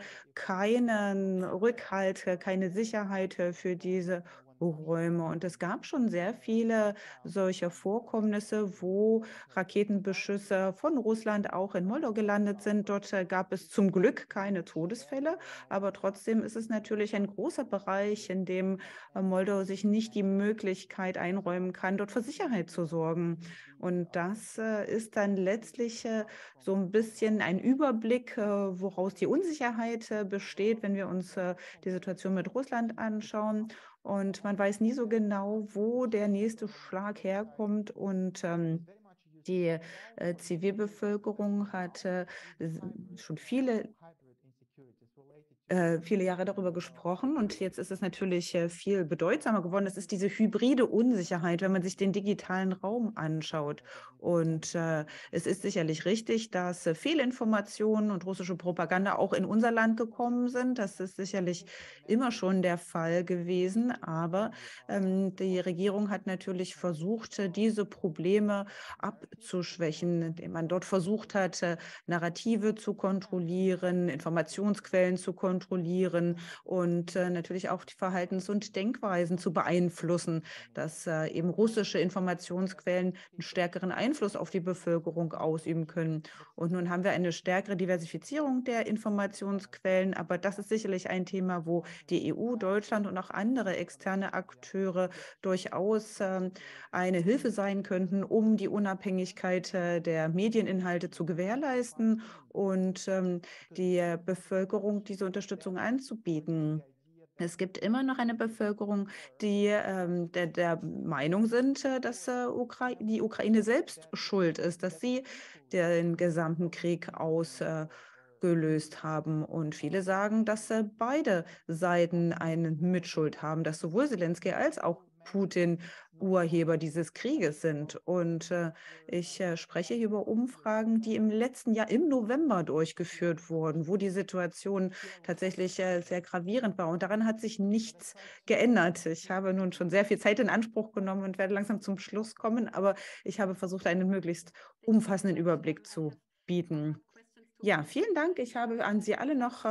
[SPEAKER 6] keinen Rückhalt, keine Sicherheit für diese Räume. Und es gab schon sehr viele solcher Vorkommnisse, wo Raketenbeschüsse von Russland auch in Moldau gelandet sind. Dort gab es zum Glück keine Todesfälle, aber trotzdem ist es natürlich ein großer Bereich, in dem Moldau sich nicht die Möglichkeit einräumen kann, dort für Sicherheit zu sorgen. Und das ist dann letztlich so ein bisschen ein Überblick, woraus die Unsicherheit besteht, wenn wir uns die Situation mit Russland anschauen. Und man weiß nie so genau, wo der nächste Schlag herkommt. Und die Zivilbevölkerung hat schon viele Jahre darüber gesprochen und jetzt ist es natürlich viel bedeutsamer geworden. Es ist diese hybride Unsicherheit, wenn man sich den digitalen Raum anschaut. Und es ist sicherlich richtig, dass Fehlinformationen und russische Propaganda auch in unser Land gekommen sind. Das ist sicherlich immer schon der Fall gewesen. Aber die Regierung hat natürlich versucht, diese Probleme abzuschwächen, indem man dort versucht hat, Narrative zu kontrollieren, Informationsquellen zu kontrollieren und natürlich auch die Verhaltens- und Denkweisen zu beeinflussen, dass eben russische Informationsquellen einen stärkeren Einfluss auf die Bevölkerung ausüben können. Und nun haben wir eine stärkere Diversifizierung der Informationsquellen, aber das ist sicherlich ein Thema, wo die EU, Deutschland und auch andere externe Akteure durchaus eine Hilfe sein könnten, um die Unabhängigkeit der Medieninhalte zu gewährleisten und die Bevölkerung diese Unterstützung anzubieten. Es gibt immer noch eine Bevölkerung, die der Meinung sind, dass die Ukraine selbst schuld ist, dass sie den gesamten Krieg ausgelöst haben. Und viele sagen, dass beide Seiten eine Mitschuld haben, dass sowohl Zelensky als auch Putin Urheber dieses Krieges sind. Und ich spreche hier über Umfragen, die im letzten Jahr im November durchgeführt wurden, wo die Situation tatsächlich sehr gravierend war. Und daran hat sich nichts geändert. Ich habe nun schon sehr viel Zeit in Anspruch genommen und werde langsam zum Schluss kommen, aber ich habe versucht, einen möglichst umfassenden Überblick zu bieten. Ja, vielen Dank. Ich habe an Sie alle noch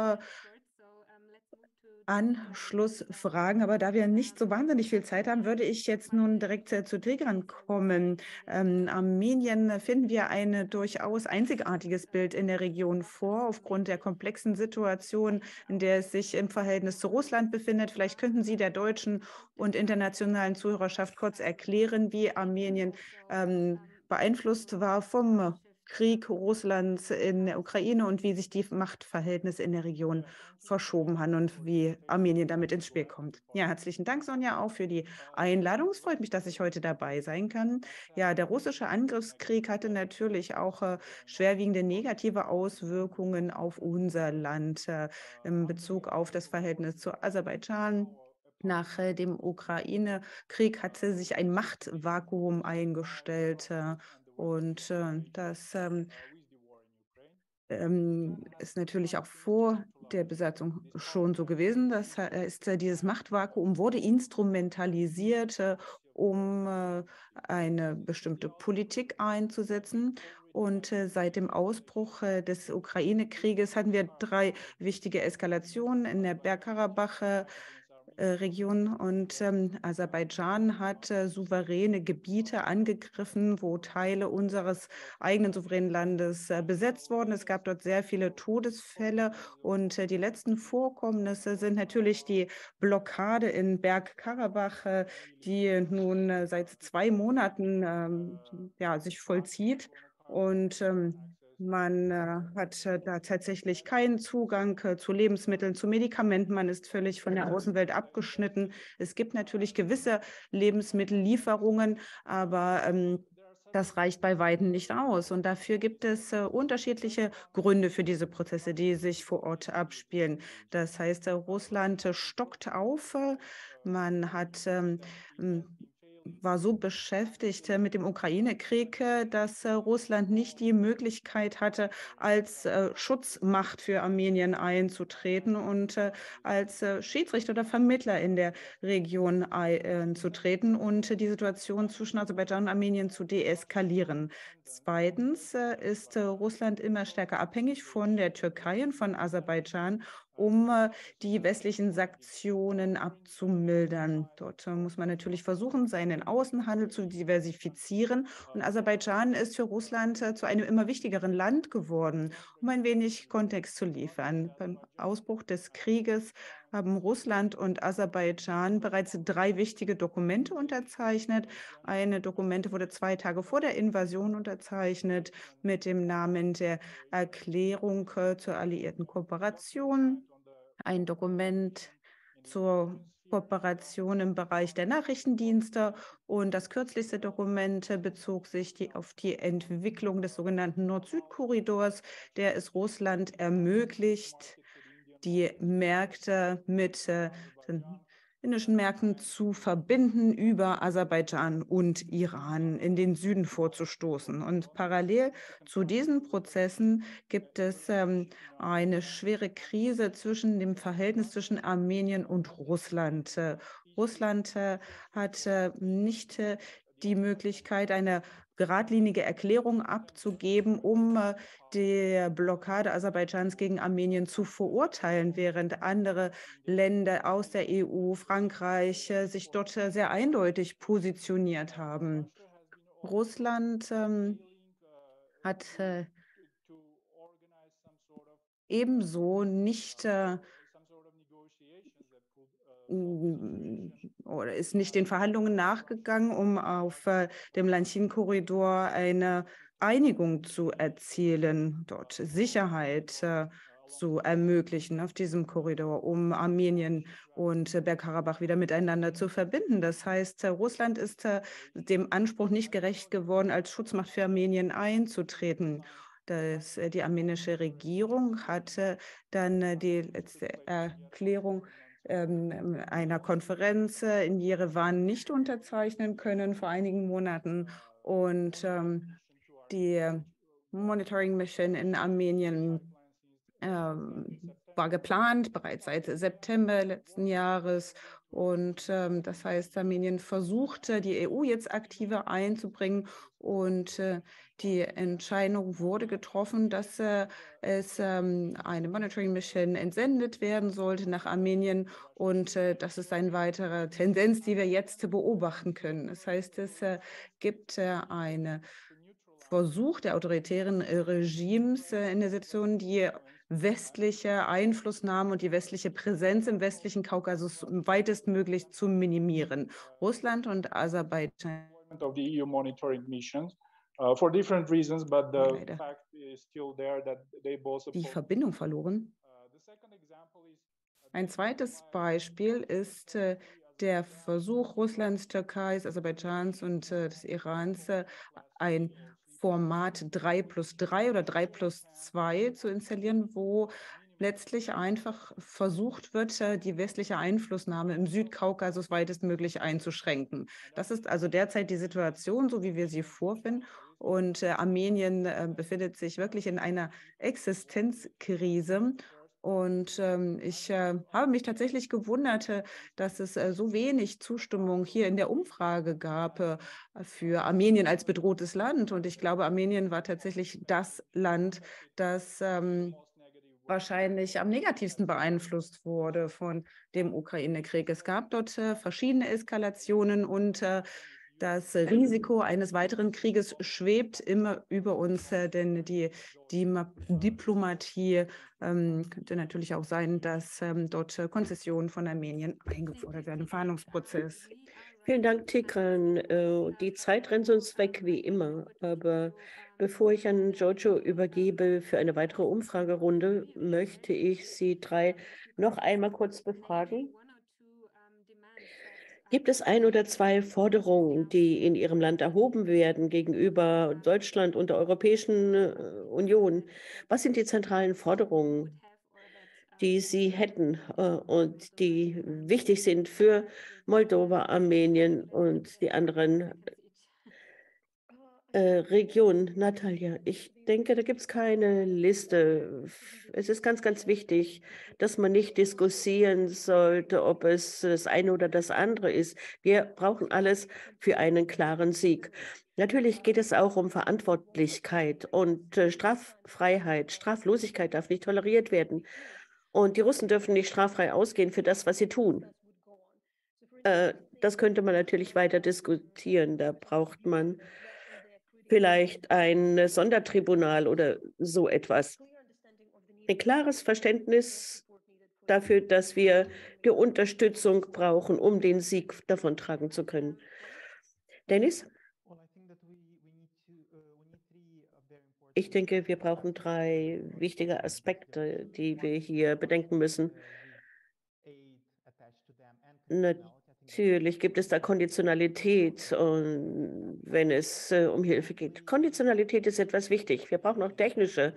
[SPEAKER 6] Anschlussfragen, aber da wir nicht so wahnsinnig viel Zeit haben, würde ich jetzt nun direkt zu Tigran kommen. Armenien finden wir ein durchaus einzigartiges Bild in der Region vor, aufgrund der komplexen Situation, in der es sich im Verhältnis zu Russland befindet. Vielleicht könnten Sie der deutschen und internationalen Zuhörerschaft kurz erklären, wie Armenien beeinflusst war vom Krieg Russlands in der Ukraine und wie sich die Machtverhältnisse in der Region verschoben haben und wie Armenien damit ins Spiel kommt. Ja, herzlichen Dank, Sonja, auch für die Einladung. Es freut mich, dass ich heute dabei sein kann. Ja, der russische Angriffskrieg hatte natürlich auch schwerwiegende negative Auswirkungen auf unser Land in Bezug auf das Verhältnis zu Aserbaidschan. Nach dem Ukraine-Krieg hatte sich ein Machtvakuum eingestellt und das ist natürlich auch vor der Besatzung schon so gewesen. Das heißt, dieses Machtvakuum wurde instrumentalisiert, um eine bestimmte Politik einzusetzen. Und seit dem Ausbruch des Ukraine-Krieges hatten wir 3 wichtige Eskalationen in der Bergkarabach Region und Aserbaidschan hat souveräne Gebiete angegriffen, wo Teile unseres eigenen souveränen Landes besetzt wurden. Es gab dort sehr viele Todesfälle und die letzten Vorkommnisse sind natürlich die Blockade in Bergkarabach, die nun seit 2 Monaten ja, sich vollzieht. Und man hat da tatsächlich keinen Zugang zu Lebensmitteln, zu Medikamenten. Man ist völlig von der Außenwelt abgeschnitten. Es gibt natürlich gewisse Lebensmittellieferungen, aber das reicht bei Weitem nicht aus. Und dafür gibt es unterschiedliche Gründe für diese Prozesse, die sich vor Ort abspielen. Das heißt, Russland stockt auf. Man hat war so beschäftigt mit dem Ukraine-Krieg, dass Russland nicht die Möglichkeit hatte, als Schutzmacht für Armenien einzutreten und als Schiedsrichter oder Vermittler in der Region einzutreten und die Situation zwischen Aserbaidschan und Armenien zu deeskalieren. Zweitens ist Russland immer stärker abhängig von der Türkei und von Aserbaidschan, um die westlichen Sanktionen abzumildern. Dort muss man natürlich versuchen, seinen Außenhandel zu diversifizieren. Und Aserbaidschan ist für Russland zu einem immer wichtigeren Land geworden. Um ein wenig Kontext zu liefern. Beim Ausbruch des Krieges haben Russland und Aserbaidschan bereits 3 wichtige Dokumente unterzeichnet. Eine Dokumente wurde 2 Tage vor der Invasion unterzeichnet mit dem Namen der Erklärung zur alliierten Kooperation. Ein Dokument zur Kooperation im Bereich der Nachrichtendienste und das kürzlichste Dokument bezog sich auf die Entwicklung des sogenannten Nord-Süd-Korridors, der es Russland ermöglicht, die Märkte mit den indischen Märkten zu verbinden, über Aserbaidschan und Iran in den Süden vorzustoßen. Und parallel zu diesen Prozessen gibt es eine schwere Krise zwischen dem Verhältnis zwischen Armenien und Russland. Russland hat nicht die Möglichkeit, eine geradlinige Erklärung abzugeben, um die Blockade Aserbaidschans gegen Armenien zu verurteilen, während andere Länder aus der EU, Frankreich, sich dort sehr eindeutig positioniert haben. Russland hat ebenso nicht oder ist nicht den Verhandlungen nachgegangen, um auf dem Lanchin-Korridor eine Einigung zu erzielen, dort Sicherheit zu ermöglichen auf diesem Korridor, um Armenien und Bergkarabach wieder miteinander zu verbinden. Das heißt, Russland ist dem Anspruch nicht gerecht geworden, als Schutzmacht für Armenien einzutreten. Die armenische Regierung hat dann die letzte Erklärung einer Konferenz in Jerewan nicht unterzeichnen können vor einigen Monaten. Und die Monitoring Mission in Armenien war geplant, bereits seit September letzten Jahres. Und das heißt, Armenien versuchte, die EU jetzt aktiver einzubringen. Und die Entscheidung wurde getroffen, dass es eine Monitoring Mission entsendet werden sollte nach Armenien. Und das ist eine weitere Tendenz, die wir jetzt beobachten können. Das heißt, es gibt einen Versuch der autoritären Regimes in der Situation, die westliche Einflussnahme und die westliche Präsenz im westlichen Kaukasus weitestmöglich zu minimieren. Russland und Aserbaidschan.
[SPEAKER 7] Of the EU monitoring missions for different reasons, but the fact is still there that they both
[SPEAKER 6] die Verbindung verloren. Ein zweites Beispiel ist der Versuch Russlands, Türkeis, Aserbaidschans und des Irans, ein Format 3+3 oder 3+2 zu installieren, wo letztlich einfach versucht wird, die westliche Einflussnahme im Südkaukasus weitestmöglich einzuschränken. Das ist also derzeit die Situation, so wie wir sie vorfinden. Und Armenien befindet sich wirklich in einer Existenzkrise. Und ich habe mich tatsächlich gewundert, dass es so wenig Zustimmung hier in der Umfrage gab für Armenien als bedrohtes Land. Und ich glaube, Armenien war tatsächlich das Land, das wahrscheinlich am negativsten beeinflusst wurde von dem Ukraine-Krieg. Es gab dort verschiedene Eskalationen und das Risiko eines weiteren Krieges schwebt immer über uns, denn die Diplomatie könnte natürlich auch sein, dass dort Konzessionen von Armenien eingefordert werden im Verhandlungsprozess.
[SPEAKER 5] Vielen Dank, Tigran. Die Zeit rennt uns weg, wie immer. Aber bevor ich an Giorgio übergebe für eine weitere Umfragerunde, möchte ich Sie drei noch einmal kurz befragen. Gibt es ein oder zwei Forderungen, die in Ihrem Land erhoben werden gegenüber Deutschland und der Europäischen Union? Was sind die zentralen Forderungen, die Sie hätten und die wichtig sind für Moldova, Armenien und die anderen Regionen? Natalia, ich denke, da gibt es keine Liste. Es ist ganz, ganz wichtig, dass man nicht diskutieren sollte, ob es das eine oder das andere ist. Wir brauchen alles für einen klaren Sieg. Natürlich geht es auch um Verantwortlichkeit und Straffreiheit. Straflosigkeit darf nicht toleriert werden. Und die Russen dürfen nicht straffrei ausgehen für das, was sie tun. Das könnte man natürlich weiter diskutieren. Da braucht man vielleicht ein Sondertribunal oder so etwas. Ein klares Verständnis dafür, dass wir die Unterstützung brauchen, um den Sieg davontragen zu können. Dennis? Ich denke, wir brauchen drei wichtige Aspekte, die wir hier bedenken müssen. Natürlich gibt es da Konditionalität, und wenn es um Hilfe geht. Konditionalität ist etwas wichtig. Wir brauchen auch technische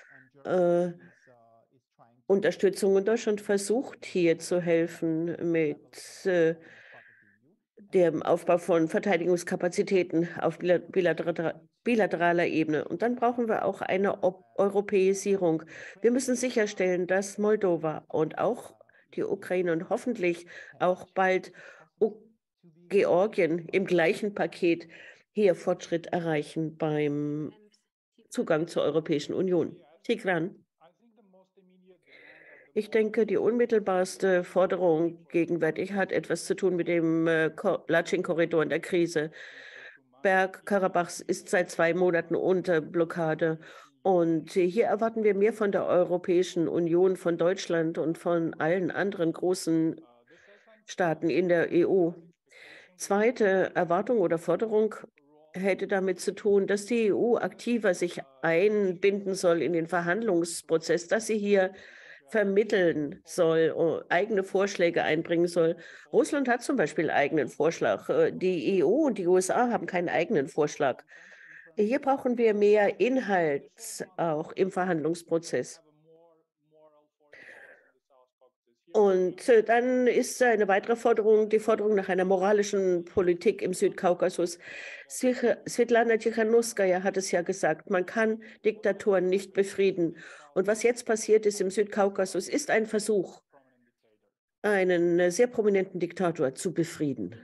[SPEAKER 5] Unterstützung. Und Deutschland versucht hier zu helfen mit dem Aufbau von Verteidigungskapazitäten auf bilateraler Ebene. Und dann brauchen wir auch eine Europäisierung. Wir müssen sicherstellen, dass Moldova und auch die Ukraine und hoffentlich auch bald Georgien im gleichen Paket hier Fortschritt erreichen beim Zugang zur Europäischen Union. Tigran? Ich denke, die unmittelbarste Forderung gegenwärtig hat etwas zu tun mit dem Latschin-Korridor in der Krise. Bergkarabachs ist seit 2 Monaten unter Blockade. Und hier erwarten wir mehr von der Europäischen Union, von Deutschland und von allen anderen großen Staaten in der EU. Zweite Erwartung oder Forderung hätte damit zu tun, dass die EU aktiver sich einbinden soll in den Verhandlungsprozess, dass sie hier vermitteln soll, eigene Vorschläge einbringen soll. Russland hat zum Beispiel einen eigenen Vorschlag. Die EU und die USA haben keinen eigenen Vorschlag. Hier brauchen wir mehr Inhalt auch im Verhandlungsprozess. Und dann ist eine weitere Forderung die Forderung nach einer moralischen Politik im Südkaukasus. Svetlana Tsikhanouskaya hat es ja gesagt, man kann Diktaturen nicht befrieden. Und was jetzt passiert ist im Südkaukasus, ist ein Versuch, einen sehr prominenten Diktator zu befrieden.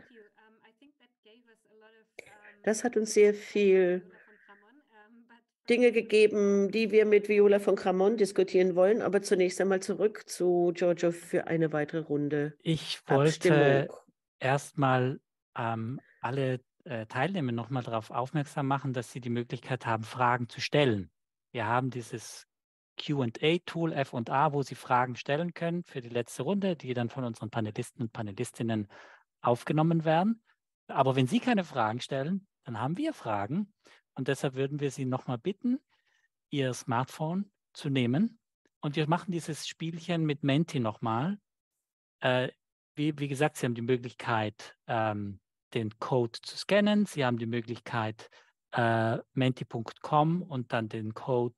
[SPEAKER 5] Das hat uns sehr viel Dinge gegeben, die wir mit Viola von Cramon diskutieren wollen. Aber zunächst einmal zurück zu Giorgio für eine weitere Runde.
[SPEAKER 2] Ich wollte erstmal alle Teilnehmer nochmal darauf aufmerksam machen, dass sie die Möglichkeit haben, Fragen zu stellen. Wir haben dieses Q&A-Tool F&A, wo Sie Fragen stellen können für die letzte Runde, die dann von unseren Panelisten und Panelistinnen aufgenommen werden. Aber wenn Sie keine Fragen stellen, dann haben wir Fragen. Und deshalb würden wir Sie nochmal bitten, Ihr Smartphone zu nehmen. Und wir machen dieses Spielchen mit Menti nochmal. Wie gesagt, Sie haben die Möglichkeit, den Code zu scannen. Sie haben die Möglichkeit, menti.com und dann den Code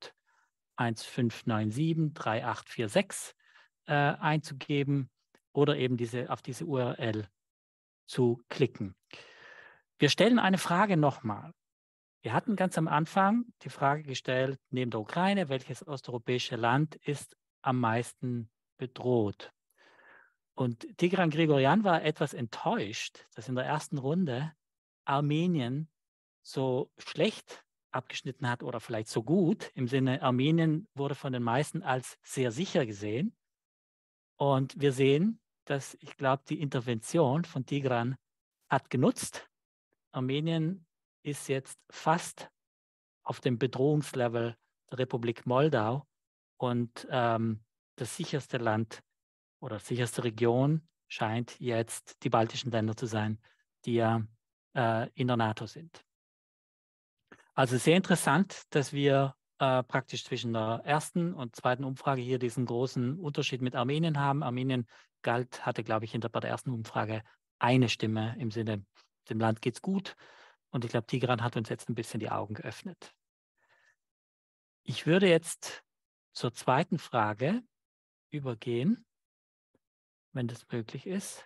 [SPEAKER 2] 15973846 einzugeben oder eben auf diese URL zu klicken. Wir stellen eine Frage nochmal. Wir hatten ganz am Anfang die Frage gestellt, neben der Ukraine, welches osteuropäische Land ist am meisten bedroht? Und Tigran Grigoryan war etwas enttäuscht, dass in der ersten Runde Armenien so schlecht abgeschnitten hat oder vielleicht so gut. Im Sinne, Armenien wurde von den meisten als sehr sicher gesehen. Und wir sehen, dass, ich glaube, die Intervention von Tigran hat genutzt. Armenien ist jetzt fast auf dem Bedrohungslevel der Republik Moldau und das sicherste Land oder sicherste Region scheint jetzt die baltischen Länder zu sein, die ja in der NATO sind. Also sehr interessant, dass wir praktisch zwischen der ersten und zweiten Umfrage hier diesen großen Unterschied mit Armenien haben. Armenien hatte, glaube ich, bei der ersten Umfrage eine Stimme im Sinne, dem Land geht's gut. Und ich glaube, Tigran hat uns jetzt ein bisschen die Augen geöffnet. Ich würde jetzt zur zweiten Frage übergehen, wenn das möglich ist.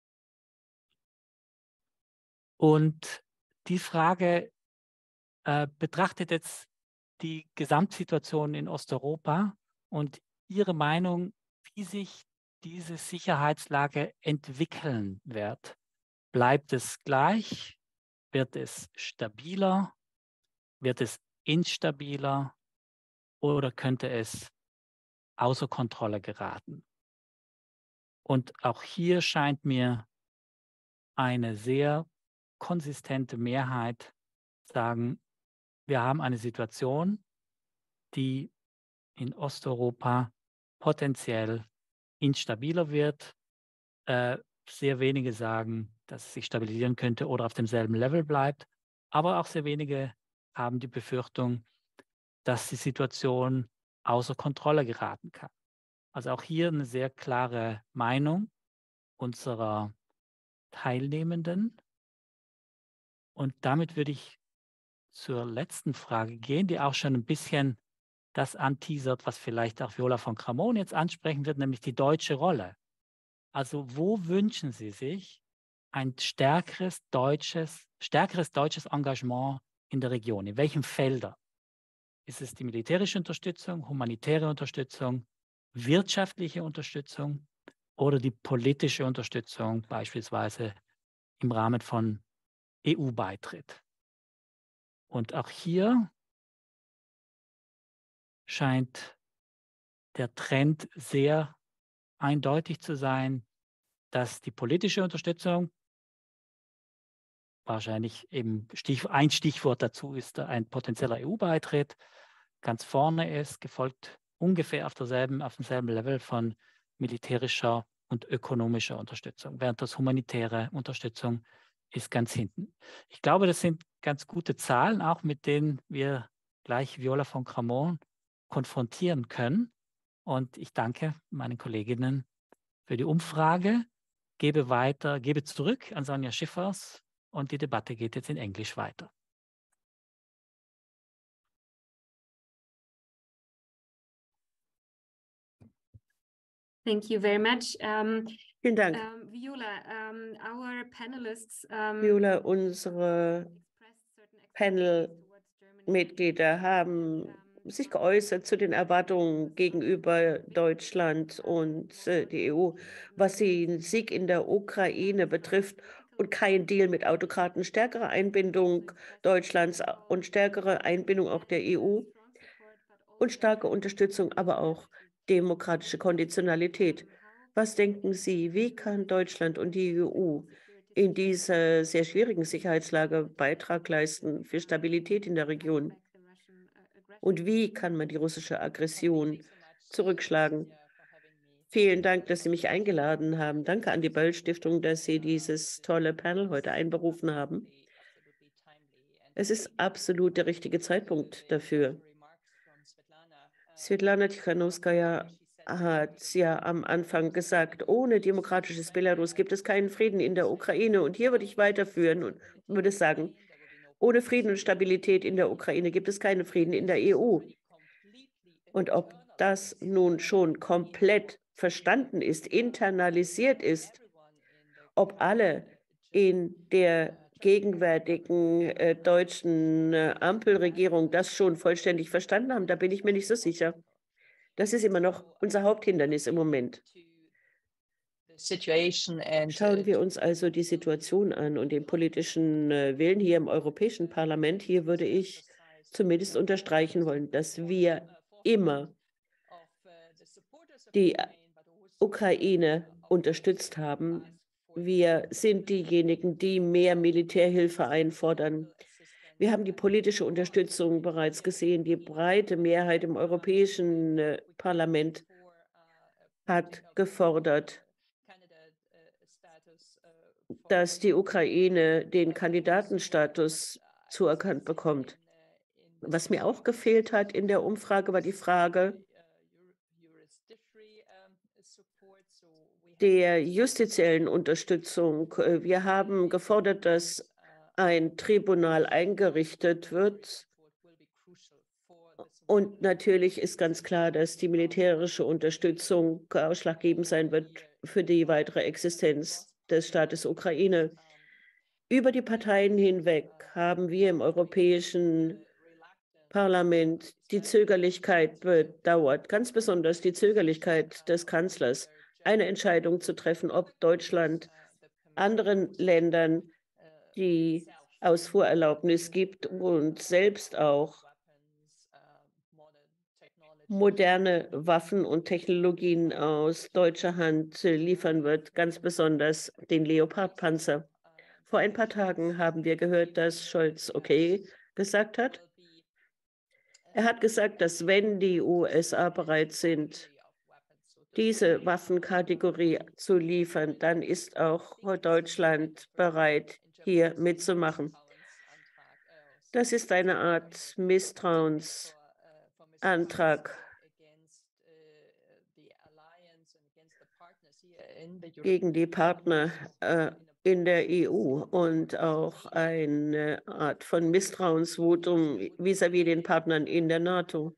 [SPEAKER 2] Und die Frage betrachtet jetzt die Gesamtsituation in Osteuropa und Ihre Meinung, wie sich diese Sicherheitslage entwickeln wird. Bleibt es gleich? Wird es stabiler? Wird es instabiler? Oder könnte es außer Kontrolle geraten? Und auch hier scheint mir eine sehr konsistente Mehrheit zu sagen, wir haben eine Situation, die in Osteuropa potenziell instabiler wird. Sehr wenige sagen, dass es sich stabilisieren könnte oder auf demselben Level bleibt. Aber auch sehr wenige haben die Befürchtung, dass die Situation außer Kontrolle geraten kann. Also auch hier eine sehr klare Meinung unserer Teilnehmenden. Und damit würde ich zur letzten Frage gehen, die auch schon ein bisschen das anteasert, was vielleicht auch Viola von Cramon jetzt ansprechen wird, nämlich die deutsche Rolle. Also wo wünschen Sie sich ein stärkeres deutsches Engagement in der Region? In welchen Feldern? Ist es die militärische Unterstützung, humanitäre Unterstützung, wirtschaftliche Unterstützung oder die politische Unterstützung, beispielsweise im Rahmen von EU-Beitritt? Und auch hier scheint der Trend sehr eindeutig zu sein, dass die politische Unterstützung, wahrscheinlich eben ein Stichwort dazu ist ein potenzieller EU-Beitritt, ganz vorne ist, gefolgt ungefähr auf demselben Level von militärischer und ökonomischer Unterstützung, während das humanitäre Unterstützung ist ganz hinten. Ich glaube, das sind ganz gute Zahlen, auch mit denen wir gleich Viola von Cramon konfrontieren können. Und ich danke meinen Kolleginnen für die Umfrage, gebe zurück an Sonja Schiffers und die Debatte geht jetzt in Englisch weiter.
[SPEAKER 8] Thank you very much.
[SPEAKER 5] Vielen Dank. Viola, unsere Panel-Mitglieder haben sich geäußert zu den Erwartungen gegenüber Deutschland und die EU, was den Sieg in der Ukraine betrifft und kein Deal mit Autokraten, stärkere Einbindung Deutschlands und stärkere Einbindung auch der EU und starke Unterstützung, aber auch demokratische Konditionalität. Was denken Sie, wie kann Deutschland und die EU in dieser sehr schwierigen Sicherheitslage Beitrag leisten für Stabilität in der Region? Und wie kann man die russische Aggression zurückschlagen? Vielen Dank, dass Sie mich eingeladen haben. Danke an die Böll-Stiftung, dass Sie dieses tolle Panel heute einberufen haben. Es ist absolut der richtige Zeitpunkt dafür. Svetlana Tikhanovskaja hat ja am Anfang gesagt, ohne demokratisches Belarus gibt es keinen Frieden in der Ukraine. Und hier würde ich weiterführen und würde sagen, ohne Frieden und Stabilität in der Ukraine gibt es keinen Frieden in der EU. Und ob das nun schon komplett verstanden ist, internalisiert ist, ob alle in der gegenwärtigen deutschen Ampelregierung das schon vollständig verstanden haben, da bin ich mir nicht so sicher. Das ist immer noch unser Haupthindernis im Moment. Schauen wir uns also die Situation an und den politischen Willen hier im Europäischen Parlament. Hier würde ich zumindest unterstreichen wollen, dass wir immer die Ukraine unterstützt haben. Wir sind diejenigen, die mehr Militärhilfe einfordern. Wir haben die politische Unterstützung bereits gesehen. Die breite Mehrheit im Europäischen Parlament hat gefordert, dass die Ukraine den Kandidatenstatus zuerkannt bekommt. Was mir auch gefehlt hat in der Umfrage, war die Frage der justiziellen Unterstützung. Wir haben gefordert, dass ein Tribunal eingerichtet wird. Und natürlich ist ganz klar, dass die militärische Unterstützung ausschlaggebend sein wird für die weitere Existenz des Staates Ukraine. Über die Parteien hinweg haben wir im Europäischen Parlament die Zögerlichkeit bedauert, ganz besonders die Zögerlichkeit des Kanzlers, eine Entscheidung zu treffen, ob Deutschland anderen Ländern die Ausfuhrerlaubnis gibt und selbst auch moderne Waffen und Technologien aus deutscher Hand liefern wird, ganz besonders den Leopard-Panzer. Vor ein paar Tagen haben wir gehört, dass Scholz okay gesagt hat. Er hat gesagt, dass wenn die USA bereit sind, diese Waffenkategorie zu liefern, dann ist auch Deutschland bereit, hier mitzumachen. Das ist eine Art Misstrauensantrag gegen die Partner in der EU und auch eine Art von Misstrauensvotum vis-à-vis den Partnern in der NATO.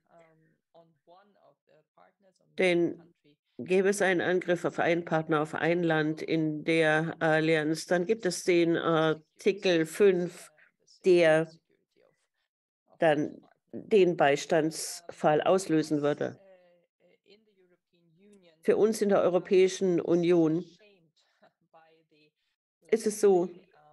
[SPEAKER 5] Denn gäbe es einen Angriff auf einen Partner, auf ein Land in der Allianz, dann gibt es den Artikel 5, der dann den Beistandsfall auslösen würde. Für uns in der Europäischen Union ist es so,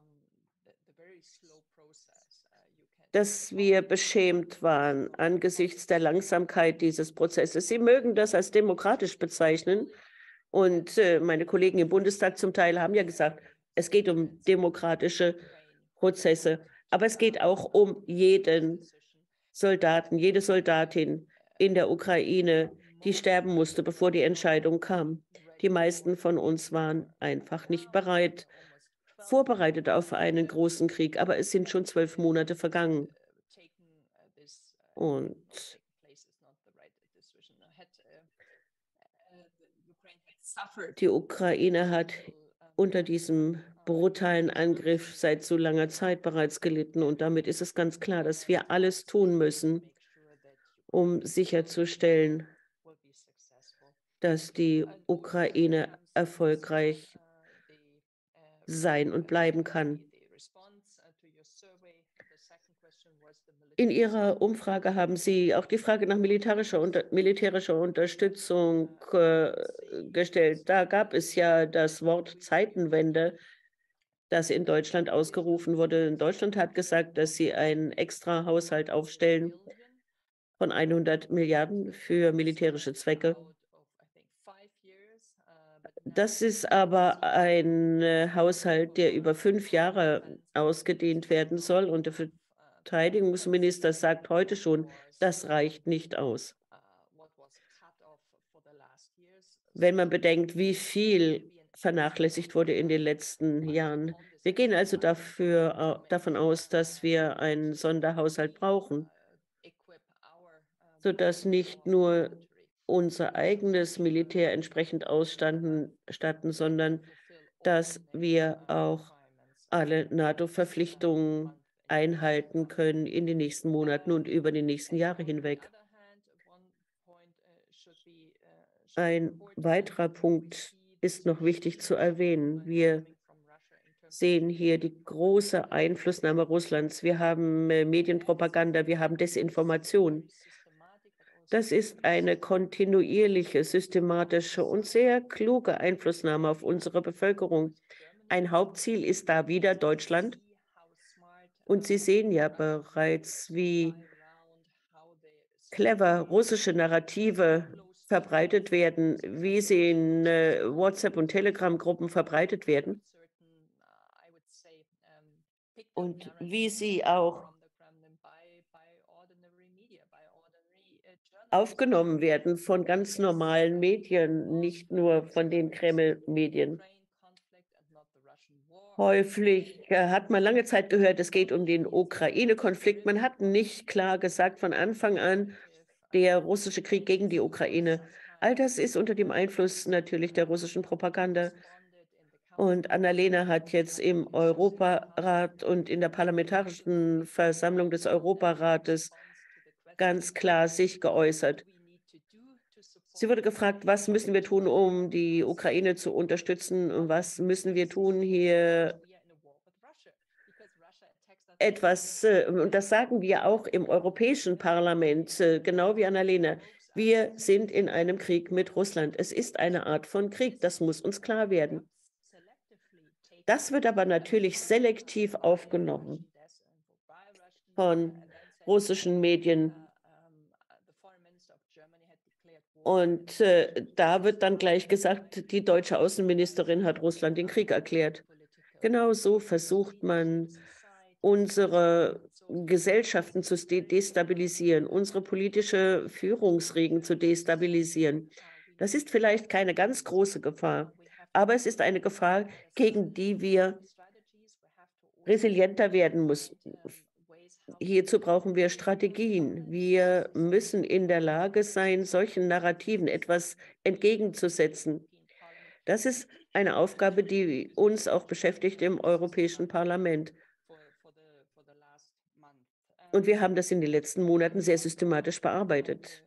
[SPEAKER 5] dass wir beschämt waren angesichts der Langsamkeit dieses Prozesses. Sie mögen das als demokratisch bezeichnen. Und meine Kollegen im Bundestag zum Teil haben ja gesagt, es geht um demokratische Prozesse. Aber es geht auch um jeden Soldaten, jede Soldatin in der Ukraine, die sterben musste, bevor die Entscheidung kam. Die meisten von uns waren einfach nicht vorbereitet auf einen großen Krieg, aber es sind schon 12 Monate vergangen. Und die Ukraine hat unter diesem brutalen Angriff seit so langer Zeit bereits gelitten. Und damit ist es ganz klar, dass wir alles tun müssen, um sicherzustellen, dass die Ukraine erfolgreich sein und bleiben kann. In Ihrer Umfrage haben Sie auch die Frage nach militärischer Unterstützung gestellt. Da gab es ja das Wort Zeitenwende, das in Deutschland ausgerufen wurde. Deutschland hat gesagt, dass sie einen extra Haushalt aufstellen von 100 Milliarden für militärische Zwecke. Das ist aber ein Haushalt, der über 5 Jahre ausgedehnt werden soll. Und der Verteidigungsminister sagt heute schon, das reicht nicht aus. Wenn man bedenkt, wie viel vernachlässigt wurde in den letzten Jahren. Wir gehen also davon aus, dass wir einen Sonderhaushalt brauchen, sodass nicht nur unser eigenes Militär entsprechend ausstatten, sondern dass wir auch alle NATO-Verpflichtungen einhalten können in den nächsten Monaten und über die nächsten Jahre hinweg. Ein weiterer Punkt ist noch wichtig zu erwähnen. Wir sehen hier die große Einflussnahme Russlands. Wir haben Medienpropaganda, wir haben Desinformation. Das ist eine kontinuierliche, systematische und sehr kluge Einflussnahme auf unsere Bevölkerung. Ein Hauptziel ist da wieder Deutschland. Und Sie sehen ja bereits, wie clever russische Narrative verbreitet werden, wie sie in WhatsApp- und Telegram-Gruppen verbreitet werden und wie sie auch aufgenommen werden von ganz normalen Medien, nicht nur von den Kreml-Medien. Häufig hat man lange Zeit gehört, es geht um den Ukraine-Konflikt. Man hat nicht klar gesagt von Anfang an, der russische Krieg gegen die Ukraine. All das ist unter dem Einfluss natürlich der russischen Propaganda. Und Annalena hat jetzt im Europarat und in der Parlamentarischen Versammlung des Europarates ganz klar sich geäußert. Sie wurde gefragt, was müssen wir tun, um die Ukraine zu unterstützen und was müssen wir tun, hier etwas, und das sagen wir auch im Europäischen Parlament, genau wie Annalena. Wir sind in einem Krieg mit Russland. Es ist eine Art von Krieg, das muss uns klar werden. Das wird aber natürlich selektiv aufgenommen von russischen Medien. Und da wird dann gleich gesagt, die deutsche Außenministerin hat Russland den Krieg erklärt. Genau so versucht man, unsere Gesellschaften zu destabilisieren, unsere politische Führungsriegen zu destabilisieren. Das ist vielleicht keine ganz große Gefahr, aber es ist eine Gefahr, gegen die wir resilienter werden müssen. Hierzu brauchen wir Strategien. Wir müssen in der Lage sein, solchen Narrativen etwas entgegenzusetzen. Das ist eine Aufgabe, die uns auch beschäftigt im Europäischen Parlament. Und wir haben das in den letzten Monaten sehr systematisch bearbeitet.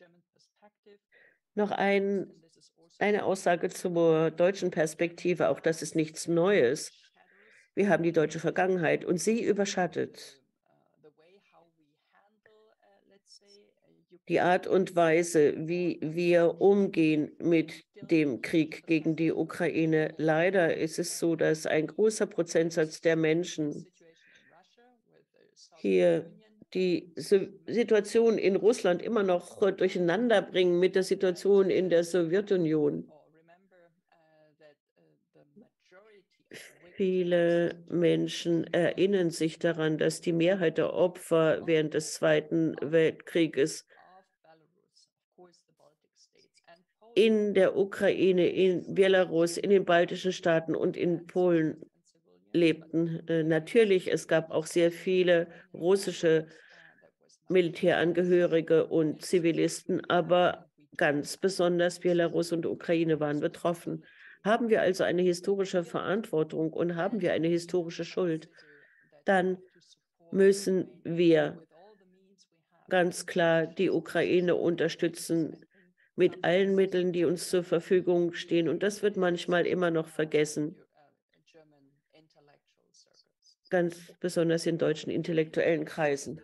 [SPEAKER 5] Noch eine Aussage zur deutschen Perspektive, auch das ist nichts Neues. Wir haben die deutsche Vergangenheit und sie überschattet die Art und Weise, wie wir umgehen mit dem Krieg gegen die Ukraine. Leider ist es so, dass ein großer Prozentsatz der Menschen hier die Situation in Russland immer noch durcheinander bringen mit der Situation in der Sowjetunion. Viele Menschen erinnern sich daran, dass die Mehrheit der Opfer während des Zweiten Weltkrieges in der Ukraine, in Belarus, in den baltischen Staaten und in Polen lebten. Natürlich, es gab auch sehr viele russische Militärangehörige und Zivilisten, aber ganz besonders Belarus und Ukraine waren betroffen. Haben wir also eine historische Verantwortung und haben wir eine historische Schuld, dann müssen wir ganz klar die Ukraine unterstützen mit allen Mitteln, die uns zur Verfügung stehen. Und das wird manchmal immer noch vergessen, ganz besonders in deutschen intellektuellen Kreisen.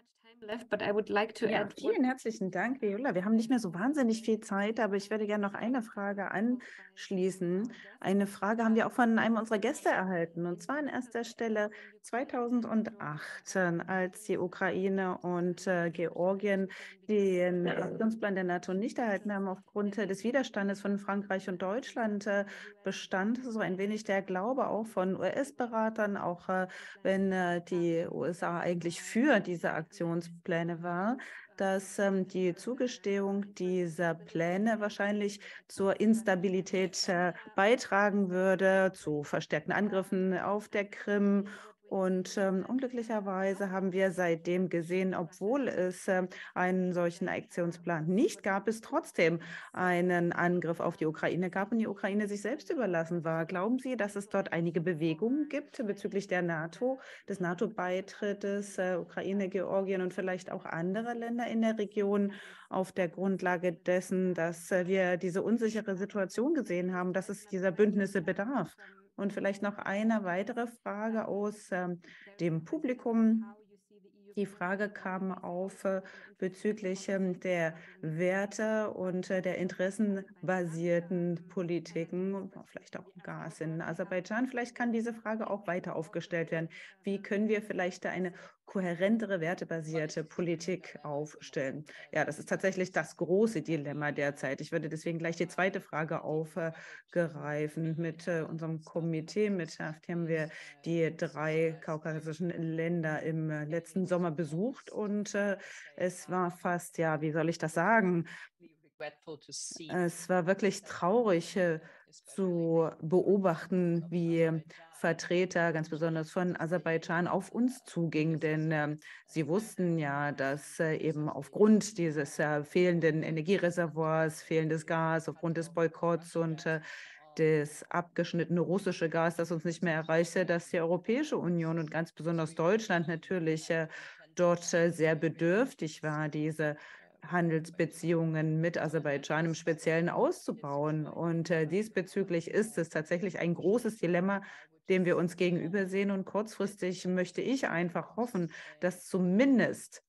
[SPEAKER 6] Ja, vielen herzlichen Dank, Viola. Wir haben nicht mehr so wahnsinnig viel Zeit, aber ich werde gerne noch eine Frage anschließen. Eine Frage haben wir auch von einem unserer Gäste erhalten, und zwar an erster Stelle 2008, als die Ukraine und Georgien den Aktionsplan der NATO nicht erhalten haben aufgrund des Widerstandes von Frankreich und Deutschland, bestand so ein wenig der Glaube auch von US-Beratern, auch wenn die USA eigentlich für diese Aktionspläne war, dass die Zugestehung dieser Pläne wahrscheinlich zur Instabilität beitragen würde, zu verstärkten Angriffen auf der Krim. Und unglücklicherweise haben wir seitdem gesehen, obwohl es einen solchen Aktionsplan nicht gab, es trotzdem einen Angriff auf die Ukraine gab und die Ukraine sich selbst überlassen war. Glauben Sie, dass es dort einige Bewegungen gibt bezüglich der NATO, des NATO-Beitrittes, Ukraine, Georgien und vielleicht auch andere Länder in der Region, auf der Grundlage dessen, dass wir diese unsichere Situation gesehen haben, dass es dieser Bündnisse bedarf? Und vielleicht noch eine weitere Frage aus dem Publikum. Die Frage kam auf bezüglich der Werte und der interessenbasierten Politiken, vielleicht auch Gas in Aserbaidschan. Vielleicht kann diese Frage auch weiter aufgestellt werden. Wie können wir vielleicht eine kohärentere, wertebasierte Politik aufstellen? Ja, das ist tatsächlich das große Dilemma derzeit. Ich würde deswegen gleich die zweite Frage aufgreifen. Mit unserem Komitee, mit HFT haben wir die 3 kaukasischen Länder im letzten Sommer besucht und es war fast, ja, wie soll ich das sagen? Es war wirklich traurig zu beobachten, wie Vertreter, ganz besonders von Aserbaidschan, auf uns zugingen, denn sie wussten ja, dass eben aufgrund dieses fehlenden Energiereservoirs, fehlendes Gas, aufgrund des Boykotts und das abgeschnittene russische Gas, das uns nicht mehr erreichte, dass die Europäische Union und ganz besonders Deutschland natürlich dort sehr bedürftig war, diese Handelsbeziehungen mit Aserbaidschan im Speziellen auszubauen. Und diesbezüglich ist es tatsächlich ein großes Dilemma, dem wir uns gegenüber sehen. Und kurzfristig möchte ich einfach hoffen, dass zumindest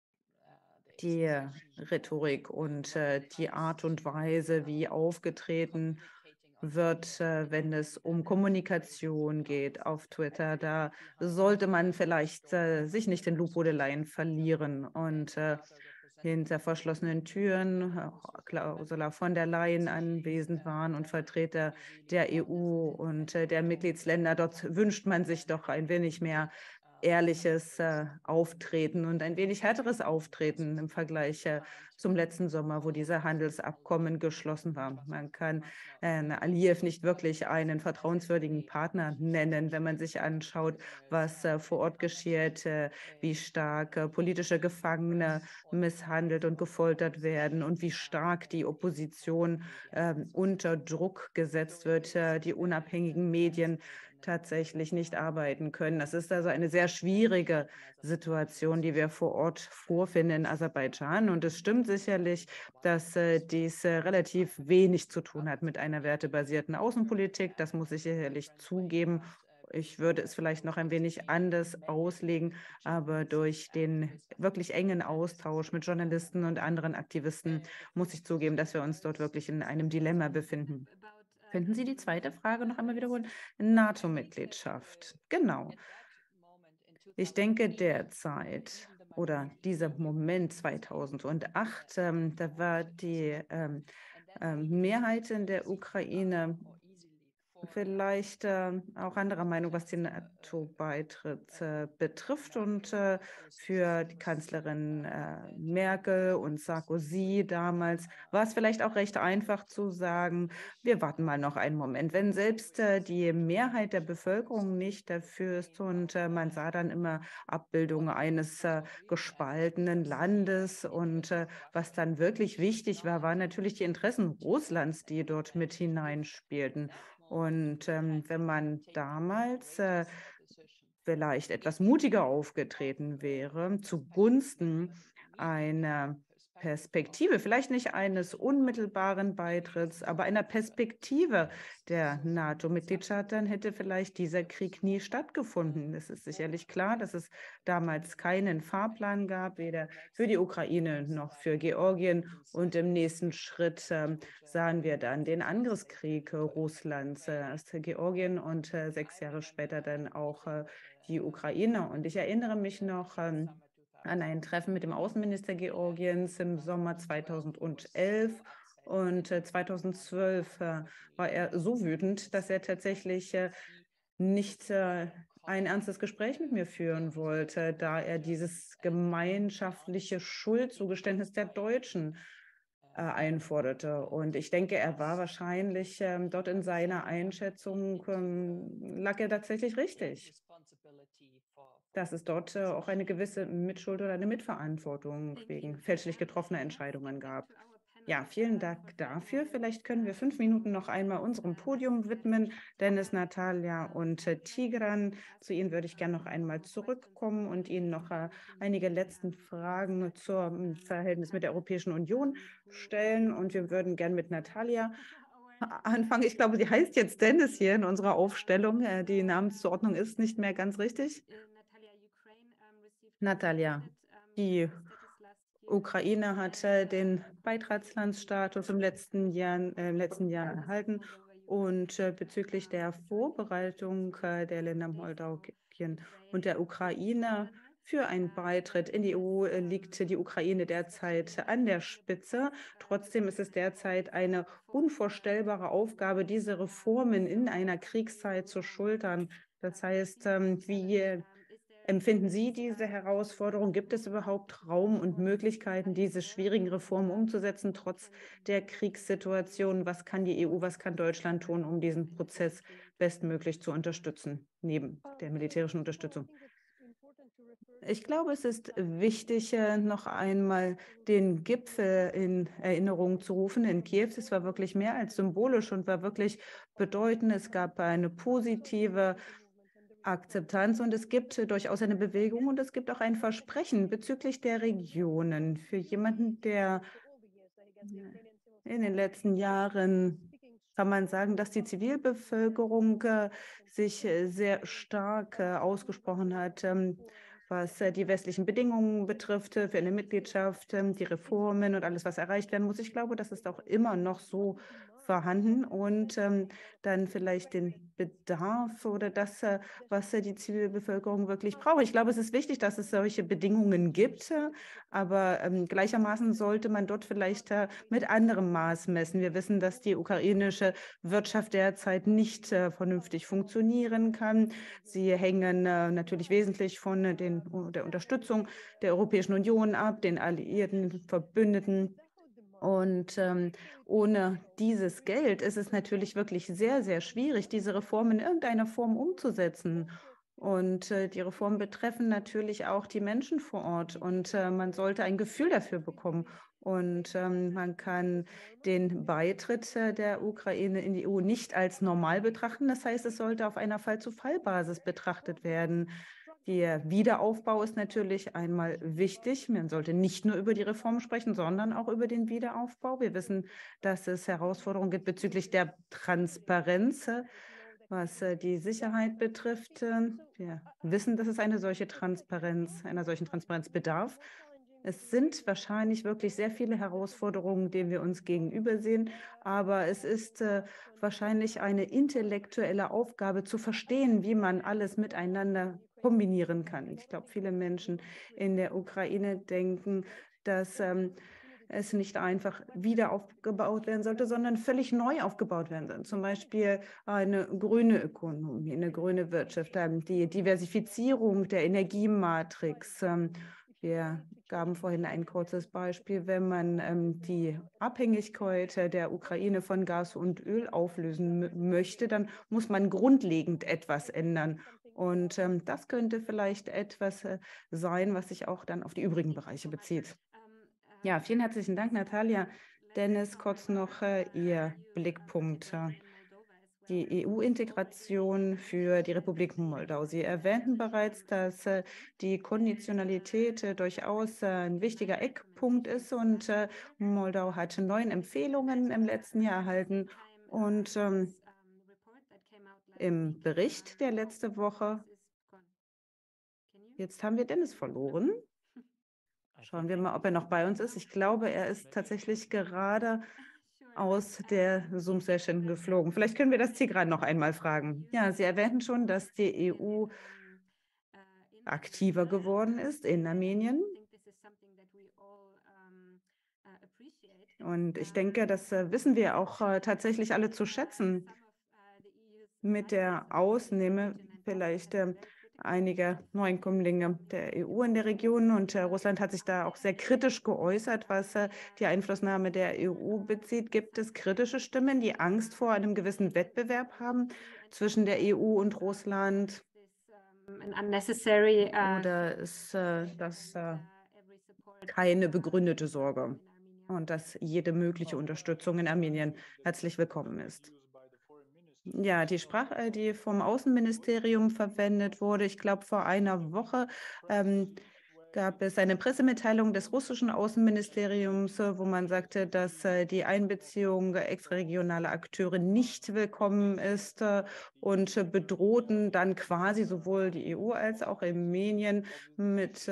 [SPEAKER 6] die Rhetorik und die Art und Weise, wie aufgetreten wird, wenn es um Kommunikation geht auf Twitter, da sollte man vielleicht sich nicht in Lobhudeleien verlieren und hinter verschlossenen Türen Ursula von der Leyen anwesend waren und Vertreter der EU und der Mitgliedsländer. Dort wünscht man sich doch ein wenig mehr ehrliches Auftreten und ein wenig härteres Auftreten im Vergleich zum letzten Sommer, wo diese Handelsabkommen geschlossen waren. Man kann Aliyev nicht wirklich einen vertrauenswürdigen Partner nennen, wenn man sich anschaut, was vor Ort geschieht, wie stark politische Gefangene misshandelt und gefoltert werden und wie stark die Opposition unter Druck gesetzt wird, die unabhängigen Medien tatsächlich nicht arbeiten können. Das ist also eine sehr schwierige Situation, die wir vor Ort vorfinden in Aserbaidschan. Und es stimmt sicherlich, dass dies relativ wenig zu tun hat mit einer wertebasierten Außenpolitik. Das muss ich sicherlich zugeben. Ich würde es vielleicht noch ein wenig anders auslegen, aber durch den wirklich engen Austausch mit Journalisten und anderen Aktivisten muss ich zugeben, dass wir uns dort wirklich in einem Dilemma befinden. Könnten Sie die zweite Frage noch einmal wiederholen? NATO-Mitgliedschaft. Genau. Ich denke derzeit oder dieser Moment 2008, da war die Mehrheit in der Ukraine vielleicht auch anderer Meinung, was den NATO-Beitritt betrifft. Und für die Kanzlerin Merkel und Sarkozy damals war es vielleicht auch recht einfach zu sagen, wir warten mal noch einen Moment. Wenn selbst die Mehrheit der Bevölkerung nicht dafür ist und man sah dann immer Abbildungen eines gespaltenen Landes und was dann wirklich wichtig war, waren natürlich die Interessen Russlands, die dort mit hineinspielten. Und wenn man damals vielleicht etwas mutiger aufgetreten wäre, zugunsten einer Perspektive, vielleicht nicht eines unmittelbaren Beitritts, aber einer Perspektive der NATO-Mitgliedschaft, dann hätte vielleicht dieser Krieg nie stattgefunden. Es ist sicherlich klar, dass es damals keinen Fahrplan gab, weder für die Ukraine noch für Georgien. Und im nächsten Schritt sahen wir dann den Angriffskrieg Russlands, erst Georgien und 6 Jahre später dann auch die Ukraine. Und ich erinnere mich noch an ein Treffen mit dem Außenminister Georgiens im Sommer 2011. Und 2012 war er so wütend, dass er tatsächlich nicht ein ernstes Gespräch mit mir führen wollte, da er dieses gemeinschaftliche Schuldzugeständnis der Deutschen einforderte. Und ich denke, er war wahrscheinlich dort in seiner Einschätzung, lag er tatsächlich richtig, dass es dort auch eine gewisse Mitschuld oder eine Mitverantwortung wegen fälschlich getroffener Entscheidungen gab. Ja, vielen Dank dafür. Vielleicht können wir 5 Minuten noch einmal unserem Podium widmen. Dennis, Natalia und Tigran. Zu Ihnen würde ich gerne noch einmal zurückkommen und Ihnen noch einige letzten Fragen zum Verhältnis mit der Europäischen Union stellen. Und wir würden gerne mit Natalia anfangen. Ich glaube, sie heißt jetzt Dennis hier in unserer Aufstellung. Die Namenszuordnung ist nicht mehr ganz richtig. Natalia, die Ukraine hat den Beitrittslandsstatus im letzten Jahr erhalten und bezüglich der Vorbereitung der Länder Moldawien und der Ukraine für einen Beitritt in die EU liegt die Ukraine derzeit an der Spitze. Trotzdem ist es derzeit eine unvorstellbare Aufgabe, diese Reformen in einer Kriegszeit zu schultern. Das heißt, wie empfinden Sie diese Herausforderung? Gibt es überhaupt Raum und Möglichkeiten, diese schwierigen Reformen umzusetzen, trotz der Kriegssituation? Was kann die EU, was kann Deutschland tun, um diesen Prozess bestmöglich zu unterstützen, neben der militärischen Unterstützung? Ich glaube, es ist wichtig, noch einmal den Gipfel in Erinnerung zu rufen in Kiew. Es war wirklich mehr als symbolisch und war wirklich bedeutend. Es gab eine positive Akzeptanz und es gibt durchaus eine Bewegung und es gibt auch ein Versprechen bezüglich der Regionen. Für jemanden, der in den letzten Jahren, kann man sagen, dass die Zivilbevölkerung sich sehr stark ausgesprochen hat, was die westlichen Bedingungen betrifft für eine Mitgliedschaft, die Reformen und alles, was erreicht werden muss. Ich glaube, das ist auch immer noch so vorhanden und dann vielleicht den Bedarf oder das, was die Zivilbevölkerung wirklich braucht. Ich glaube, es ist wichtig, dass es solche Bedingungen gibt, aber gleichermaßen sollte man dort vielleicht mit anderem Maß messen. Wir wissen, dass die ukrainische Wirtschaft derzeit nicht vernünftig funktionieren kann. Sie hängen natürlich wesentlich von der Unterstützung der Europäischen Union ab, den alliierten Verbündeten. Und ohne dieses Geld ist es natürlich wirklich sehr, sehr schwierig, diese Reformen in irgendeiner Form umzusetzen. Und die Reformen betreffen natürlich auch die Menschen vor Ort. Und man sollte ein Gefühl dafür bekommen. Und man kann den Beitritt der Ukraine in die EU nicht als normal betrachten. Das heißt, es sollte auf einer Fall-zu-Fall-Basis betrachtet werden. Der Wiederaufbau ist natürlich einmal wichtig. Man sollte nicht nur über die Reform sprechen, sondern auch über den Wiederaufbau. Wir wissen, dass es Herausforderungen gibt bezüglich der Transparenz, was die Sicherheit betrifft. Wir wissen, dass es einer solchen Transparenz bedarf. Es sind wahrscheinlich wirklich sehr viele Herausforderungen, denen wir uns gegenübersehen, aber es ist wahrscheinlich eine intellektuelle Aufgabe zu verstehen, wie man alles miteinander kombinieren kann. Ich glaube, viele Menschen in der Ukraine denken, dass es nicht einfach wieder aufgebaut werden sollte, sondern völlig neu aufgebaut werden soll. Zum Beispiel eine grüne Ökonomie, eine grüne Wirtschaft, die Diversifizierung der Energiematrix. Wir gaben vorhin ein kurzes Beispiel. Wenn man die Abhängigkeit der Ukraine von Gas und Öl auflösen möchte, dann muss man grundlegend etwas ändern. Und das könnte vielleicht etwas sein, was sich auch dann auf die übrigen Bereiche bezieht. Ja, vielen herzlichen Dank, Natalia. Dennis, kurz noch Ihr Blickpunkt. die EU-Integration für die Republik Moldau. Sie erwähnten bereits, dass die Konditionalität durchaus ein wichtiger Eckpunkt ist und Moldau hat 9 Empfehlungen im letzten Jahr erhalten. Und im Bericht der letzte Woche, jetzt haben wir Dennis verloren. Schauen wir mal, ob er noch bei uns ist. Ich glaube, er ist tatsächlich gerade aus der Zoom-Session geflogen. Vielleicht können wir das Tigran noch einmal fragen. Ja, Sie erwähnten schon, dass die EU aktiver geworden ist in Armenien. Und ich denke, das wissen wir auch tatsächlich alle zu schätzen. Mit der Ausnahme vielleicht einiger Neuankömmlinge der EU in der Region. Und Russland hat sich da auch sehr kritisch geäußert, was die Einflussnahme der EU bezieht. Gibt es kritische Stimmen, die Angst vor einem gewissen Wettbewerb haben zwischen der EU und Russland? Oder ist das keine begründete Sorge und dass jede mögliche Unterstützung in Armenien herzlich willkommen ist? Ja, die Sprache, die vom Außenministerium verwendet wurde, ich glaube, vor einer Woche gab es eine Pressemitteilung des russischen Außenministeriums, wo man sagte, dass die Einbeziehung extraregionaler Akteure nicht willkommen ist und bedrohten dann quasi sowohl die EU als auch Armenien mit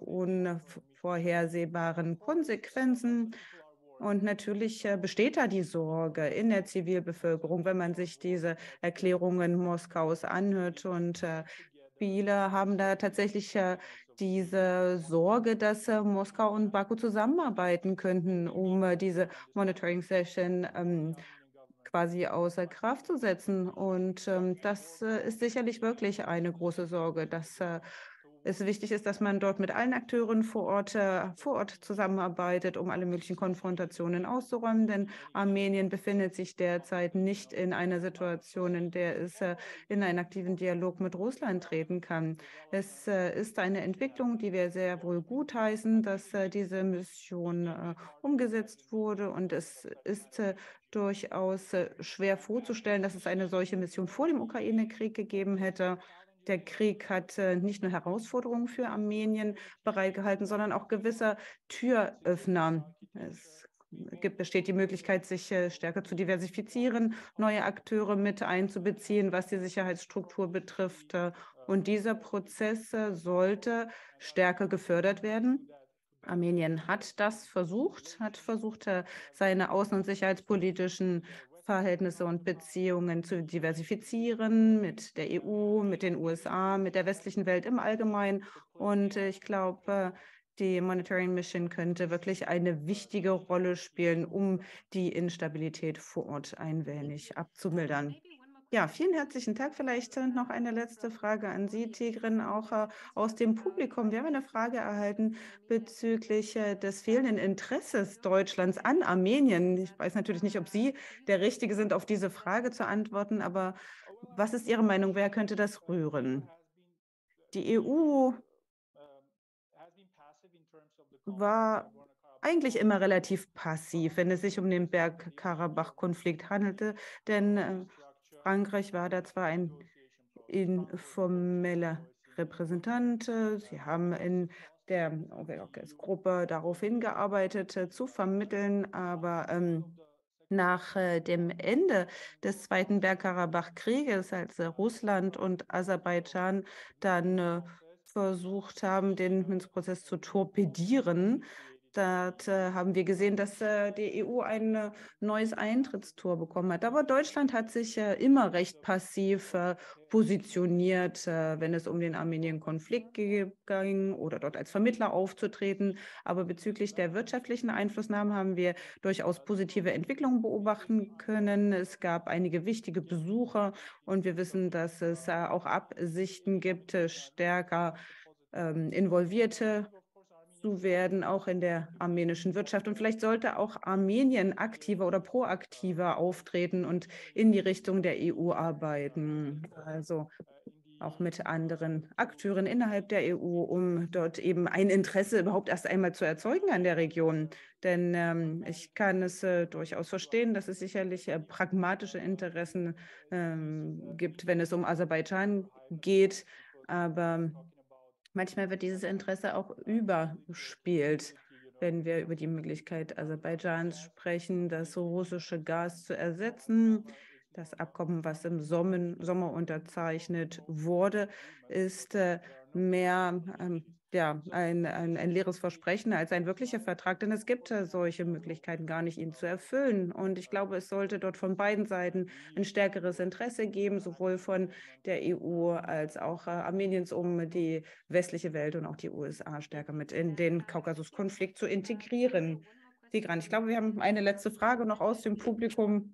[SPEAKER 6] unvorhersehbaren Konsequenzen. Und natürlich besteht da die Sorge in der Zivilbevölkerung, wenn man sich diese Erklärungen Moskaus anhört. Und viele haben da tatsächlich diese Sorge, dass Moskau und Baku zusammenarbeiten könnten, um diese Monitoring-Session quasi außer Kraft zu setzen. Und das ist sicherlich wirklich eine große Sorge, dass es wichtig ist, dass man dort mit allen Akteuren vor Ort zusammenarbeitet, um alle möglichen Konfrontationen auszuräumen. Denn Armenien befindet sich derzeit nicht in einer Situation, in der es in einen aktiven Dialog mit Russland treten kann. Es ist eine Entwicklung, die wir sehr wohl gutheißen, dass diese Mission umgesetzt wurde. Und es ist durchaus schwer vorzustellen, dass es eine solche Mission vor dem Ukraine-Krieg gegeben hätte. Der Krieg hat nicht nur Herausforderungen für Armenien bereitgehalten, sondern auch gewisse Türöffner. Es besteht die Möglichkeit, sich stärker zu diversifizieren, neue Akteure mit einzubeziehen, was die Sicherheitsstruktur betrifft. Und dieser Prozess sollte stärker gefördert werden. Armenien hat das versucht, seine außen- und sicherheitspolitischen Verhältnisse und Beziehungen zu diversifizieren mit der EU, mit den USA, mit der westlichen Welt im Allgemeinen. Und ich glaube, die Monitoring Mission könnte wirklich eine wichtige Rolle spielen, um die Instabilität vor Ort ein wenig abzumildern. Ja, vielen herzlichen Dank. Vielleicht noch eine letzte Frage an Sie, Tigran, auch aus dem Publikum. Wir haben eine Frage erhalten bezüglich des fehlenden Interesses Deutschlands an Armenien. Ich weiß natürlich nicht, ob Sie der Richtige sind, auf diese Frage zu antworten, aber was ist Ihre Meinung? Wer könnte das rühren? Die EU war eigentlich immer relativ passiv, wenn es sich um den Bergkarabach-Konflikt handelte, denn Frankreich war da zwar ein informeller Repräsentant. Sie haben in der OGS-Gruppe darauf hingearbeitet, zu vermitteln, aber nach dem Ende des Zweiten Bergkarabach-Krieges, als Russland und Aserbaidschan dann versucht haben, den Minsk-Prozess zu torpedieren, dort haben wir gesehen, dass die EU ein neues Eintrittstor bekommen hat. Aber Deutschland hat sich immer recht passiv positioniert, wenn es um den Armenien-Konflikt ging oder dort als Vermittler aufzutreten. Aber bezüglich der wirtschaftlichen Einflussnahme haben wir durchaus positive Entwicklungen beobachten können. Es gab einige wichtige Besucher und wir wissen, dass es auch Absichten gibt, stärker Involvierte zu werden, auch in der armenischen Wirtschaft. Und vielleicht sollte auch Armenien aktiver oder proaktiver auftreten und in die Richtung der EU arbeiten. Also auch mit anderen Akteuren innerhalb der EU, um dort eben ein Interesse überhaupt erst einmal zu erzeugen an der Region. Denn ich kann es durchaus verstehen, dass es sicherlich pragmatische Interessen gibt, wenn es um Aserbaidschan geht. Aber manchmal wird dieses Interesse auch überspielt, wenn wir über die Möglichkeit Aserbaidschans sprechen, das russische Gas zu ersetzen. Das Abkommen, was im Sommer unterzeichnet wurde, ist mehr ein leeres Versprechen als ein wirklicher Vertrag, denn es gibt solche Möglichkeiten gar nicht, ihn zu erfüllen. Und ich glaube, es sollte dort von beiden Seiten ein stärkeres Interesse geben, sowohl von der EU als auch Armeniens, um die westliche Welt und auch die USA stärker mit in den Kaukasuskonflikt zu integrieren. Tigran, ich glaube, wir haben eine letzte Frage noch aus dem Publikum.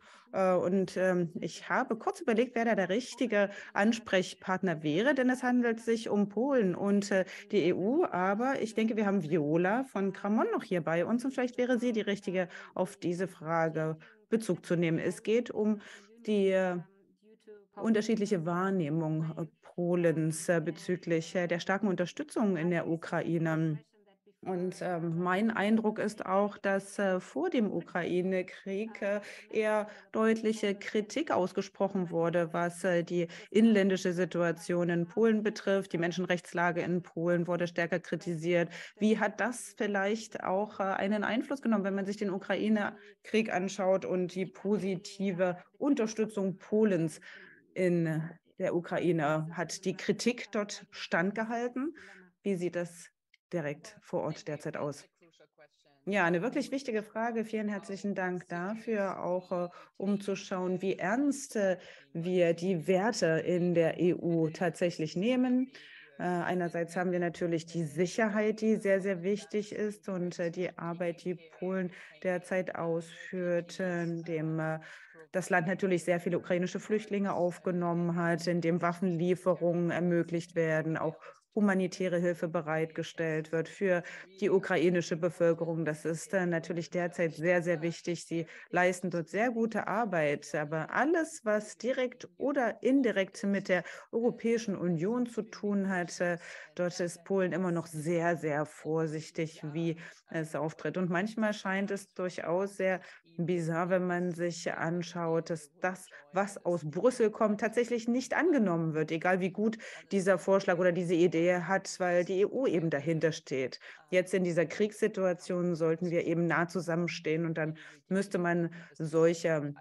[SPEAKER 6] Ich habe kurz überlegt, wer da der richtige Ansprechpartner wäre, denn es handelt sich um Polen und die EU. Aber ich denke, wir haben Viola von Kramon noch hier bei uns und vielleicht wäre sie die richtige, auf diese Frage Bezug zu nehmen. Es geht um die unterschiedliche Wahrnehmung Polens bezüglich der starken Unterstützung in der Ukraine. Und mein Eindruck ist auch, dass vor dem Ukraine-Krieg eher deutliche Kritik ausgesprochen wurde, was die inländische Situation in Polen betrifft. Die Menschenrechtslage in Polen wurde stärker kritisiert. Wie hat das vielleicht auch einen Einfluss genommen, wenn man sich den Ukraine-Krieg anschaut und die positive Unterstützung Polens in der Ukraine? Hat die Kritik dort standgehalten? Wie sieht das direkt vor Ort derzeit aus? Ja, eine wirklich wichtige Frage. Vielen herzlichen Dank dafür, auch um zu schauen, wie ernst wir die Werte in der EU tatsächlich nehmen. Einerseits haben wir natürlich die Sicherheit, die sehr, sehr wichtig ist und die Arbeit, die Polen derzeit ausführt, indem das Land natürlich sehr viele ukrainische Flüchtlinge aufgenommen hat, in dem Waffenlieferungen ermöglicht werden, auch humanitäre Hilfe bereitgestellt wird für die ukrainische Bevölkerung. Das ist natürlich derzeit sehr, sehr wichtig. Sie leisten dort sehr gute Arbeit. Aber alles, was direkt oder indirekt mit der Europäischen Union zu tun hat, dort ist Polen immer noch sehr, sehr vorsichtig, wie es auftritt. Und manchmal scheint es durchaus sehr bizarr, wenn man sich anschaut, dass das, was aus Brüssel kommt, tatsächlich nicht angenommen wird, egal wie gut dieser Vorschlag oder diese Idee hat, weil die EU eben dahinter steht. Jetzt in dieser Kriegssituation sollten wir eben nah zusammenstehen und dann müsste man solche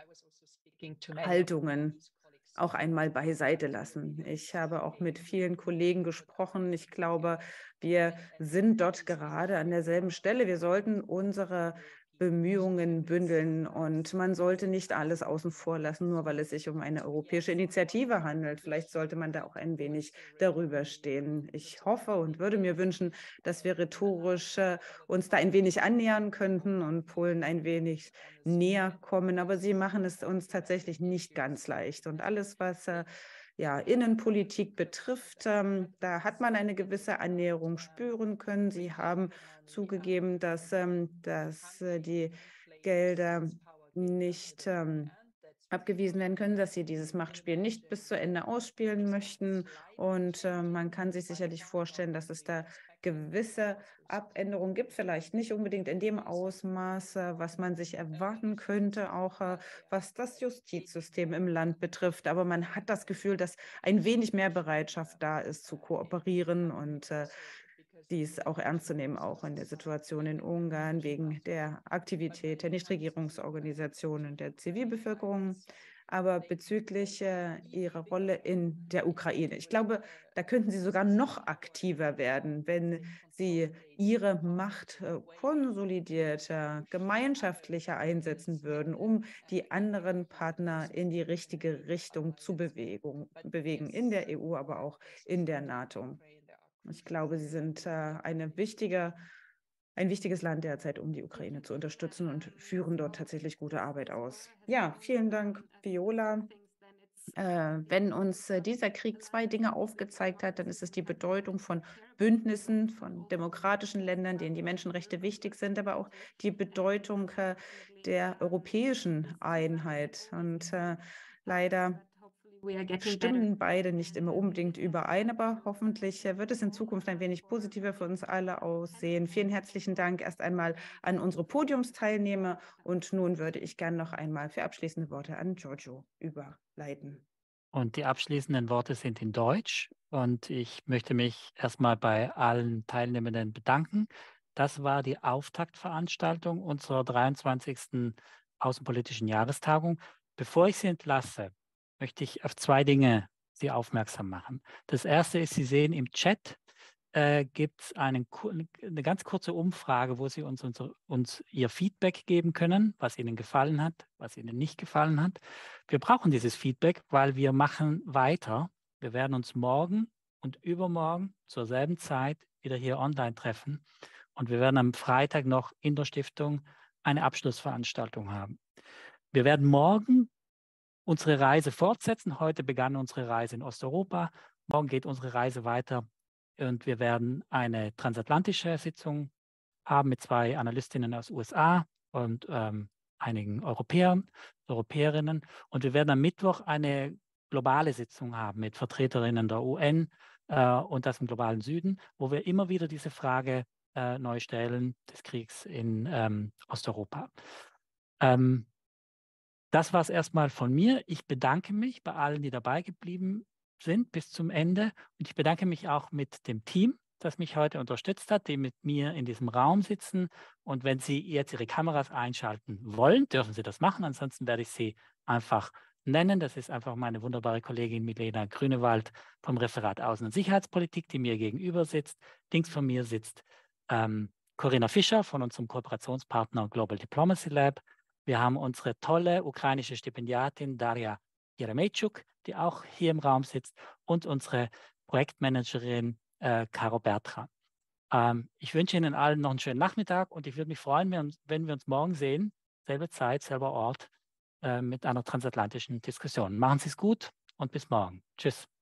[SPEAKER 6] Haltungen auch einmal beiseite lassen. Ich habe auch mit vielen Kollegen gesprochen. Ich glaube, wir sind dort gerade an derselben Stelle. Wir sollten unsere Bemühungen bündeln und man sollte nicht alles außen vor lassen, nur weil es sich um eine europäische Initiative handelt. Vielleicht sollte man da auch ein wenig darüber stehen. Ich hoffe und würde mir wünschen, dass wir rhetorisch uns da ein wenig annähern könnten und Polen ein wenig näher kommen, aber sie machen es uns tatsächlich nicht ganz leicht. Und alles, was Innenpolitik betrifft, da hat man eine gewisse Annäherung spüren können. Sie haben zugegeben, dass die Gelder nicht abgewiesen werden können, dass sie dieses Machtspiel nicht bis zu Ende ausspielen möchten. Und man kann sich sicherlich vorstellen, dass es da gewisse Abänderungen gibt, vielleicht nicht unbedingt in dem Ausmaß, was man sich erwarten könnte, auch was das Justizsystem im Land betrifft. Aber man hat das Gefühl, dass ein wenig mehr Bereitschaft da ist, zu kooperieren und dies auch ernst zu nehmen, auch in der Situation in Ungarn, wegen der Aktivität der Nichtregierungsorganisationen und der Zivilbevölkerung. Aber bezüglich ihrer Rolle in der Ukraine, ich glaube, da könnten sie sogar noch aktiver werden, wenn sie ihre Macht konsolidierter, gemeinschaftlicher einsetzen würden, um die anderen Partner in die richtige Richtung zu bewegen, in der EU, aber auch in der NATO. Ich glaube, sie sind ein wichtiges Land derzeit, um die Ukraine zu unterstützen und führen dort tatsächlich gute Arbeit aus. Ja, vielen Dank, Viola. Wenn uns dieser Krieg zwei Dinge aufgezeigt hat, dann ist es die Bedeutung von Bündnissen, von demokratischen Ländern, denen die Menschenrechte wichtig sind, aber auch die Bedeutung der europäischen Einheit. Und leider stimmen beide nicht immer unbedingt überein, aber hoffentlich wird es in Zukunft ein wenig positiver für uns alle aussehen. Vielen herzlichen Dank erst einmal an unsere Podiumsteilnehmer und nun würde ich gern noch einmal für abschließende Worte an Giorgio überleiten.
[SPEAKER 2] Und die abschließenden Worte sind in Deutsch und ich möchte mich erstmal bei allen Teilnehmenden bedanken. Das war die Auftaktveranstaltung unserer 23. Außenpolitischen Jahrestagung. Bevor ich Sie entlasse, möchte ich auf zwei Dinge Sie aufmerksam machen. Das erste ist, Sie sehen im Chat gibt es eine ganz kurze Umfrage, wo Sie uns Ihr Feedback geben können, was Ihnen gefallen hat, was Ihnen nicht gefallen hat. Wir brauchen dieses Feedback, weil wir machen weiter. Wir werden uns morgen und übermorgen zur selben Zeit wieder hier online treffen. Und wir werden am Freitag noch in der Stiftung eine Abschlussveranstaltung haben. Wir werden morgen unsere Reise fortsetzen. Heute begann unsere Reise in Osteuropa. Morgen geht unsere Reise weiter und wir werden eine transatlantische Sitzung haben mit 2 Analystinnen aus USA und einigen Europäerinnen. Und wir werden am Mittwoch eine globale Sitzung haben mit Vertreterinnen der UN und das im globalen Süden, wo wir immer wieder diese Frage neu stellen des Kriegs in Osteuropa. Das war es erstmal von mir. Ich bedanke mich bei allen, die dabei geblieben sind bis zum Ende. Und ich bedanke mich auch mit dem Team, das mich heute unterstützt hat, die mit mir in diesem Raum sitzen. Und wenn Sie jetzt Ihre Kameras einschalten wollen, dürfen Sie das machen. Ansonsten werde ich Sie einfach nennen. Das ist einfach meine wunderbare Kollegin Milena Grünewald vom Referat Außen- und Sicherheitspolitik, die mir gegenüber sitzt. Links von mir sitzt Corinna Fischer von unserem Kooperationspartner Global Diplomacy Lab. Wir haben unsere tolle ukrainische Stipendiatin Daria Jeremejczuk, die auch hier im Raum sitzt, und unsere Projektmanagerin Caro Bertra. Ich wünsche Ihnen allen noch einen schönen Nachmittag und ich würde mich freuen, wenn wir uns morgen sehen, selbe Zeit, selber Ort, mit einer transatlantischen Diskussion. Machen Sie es gut und bis morgen. Tschüss.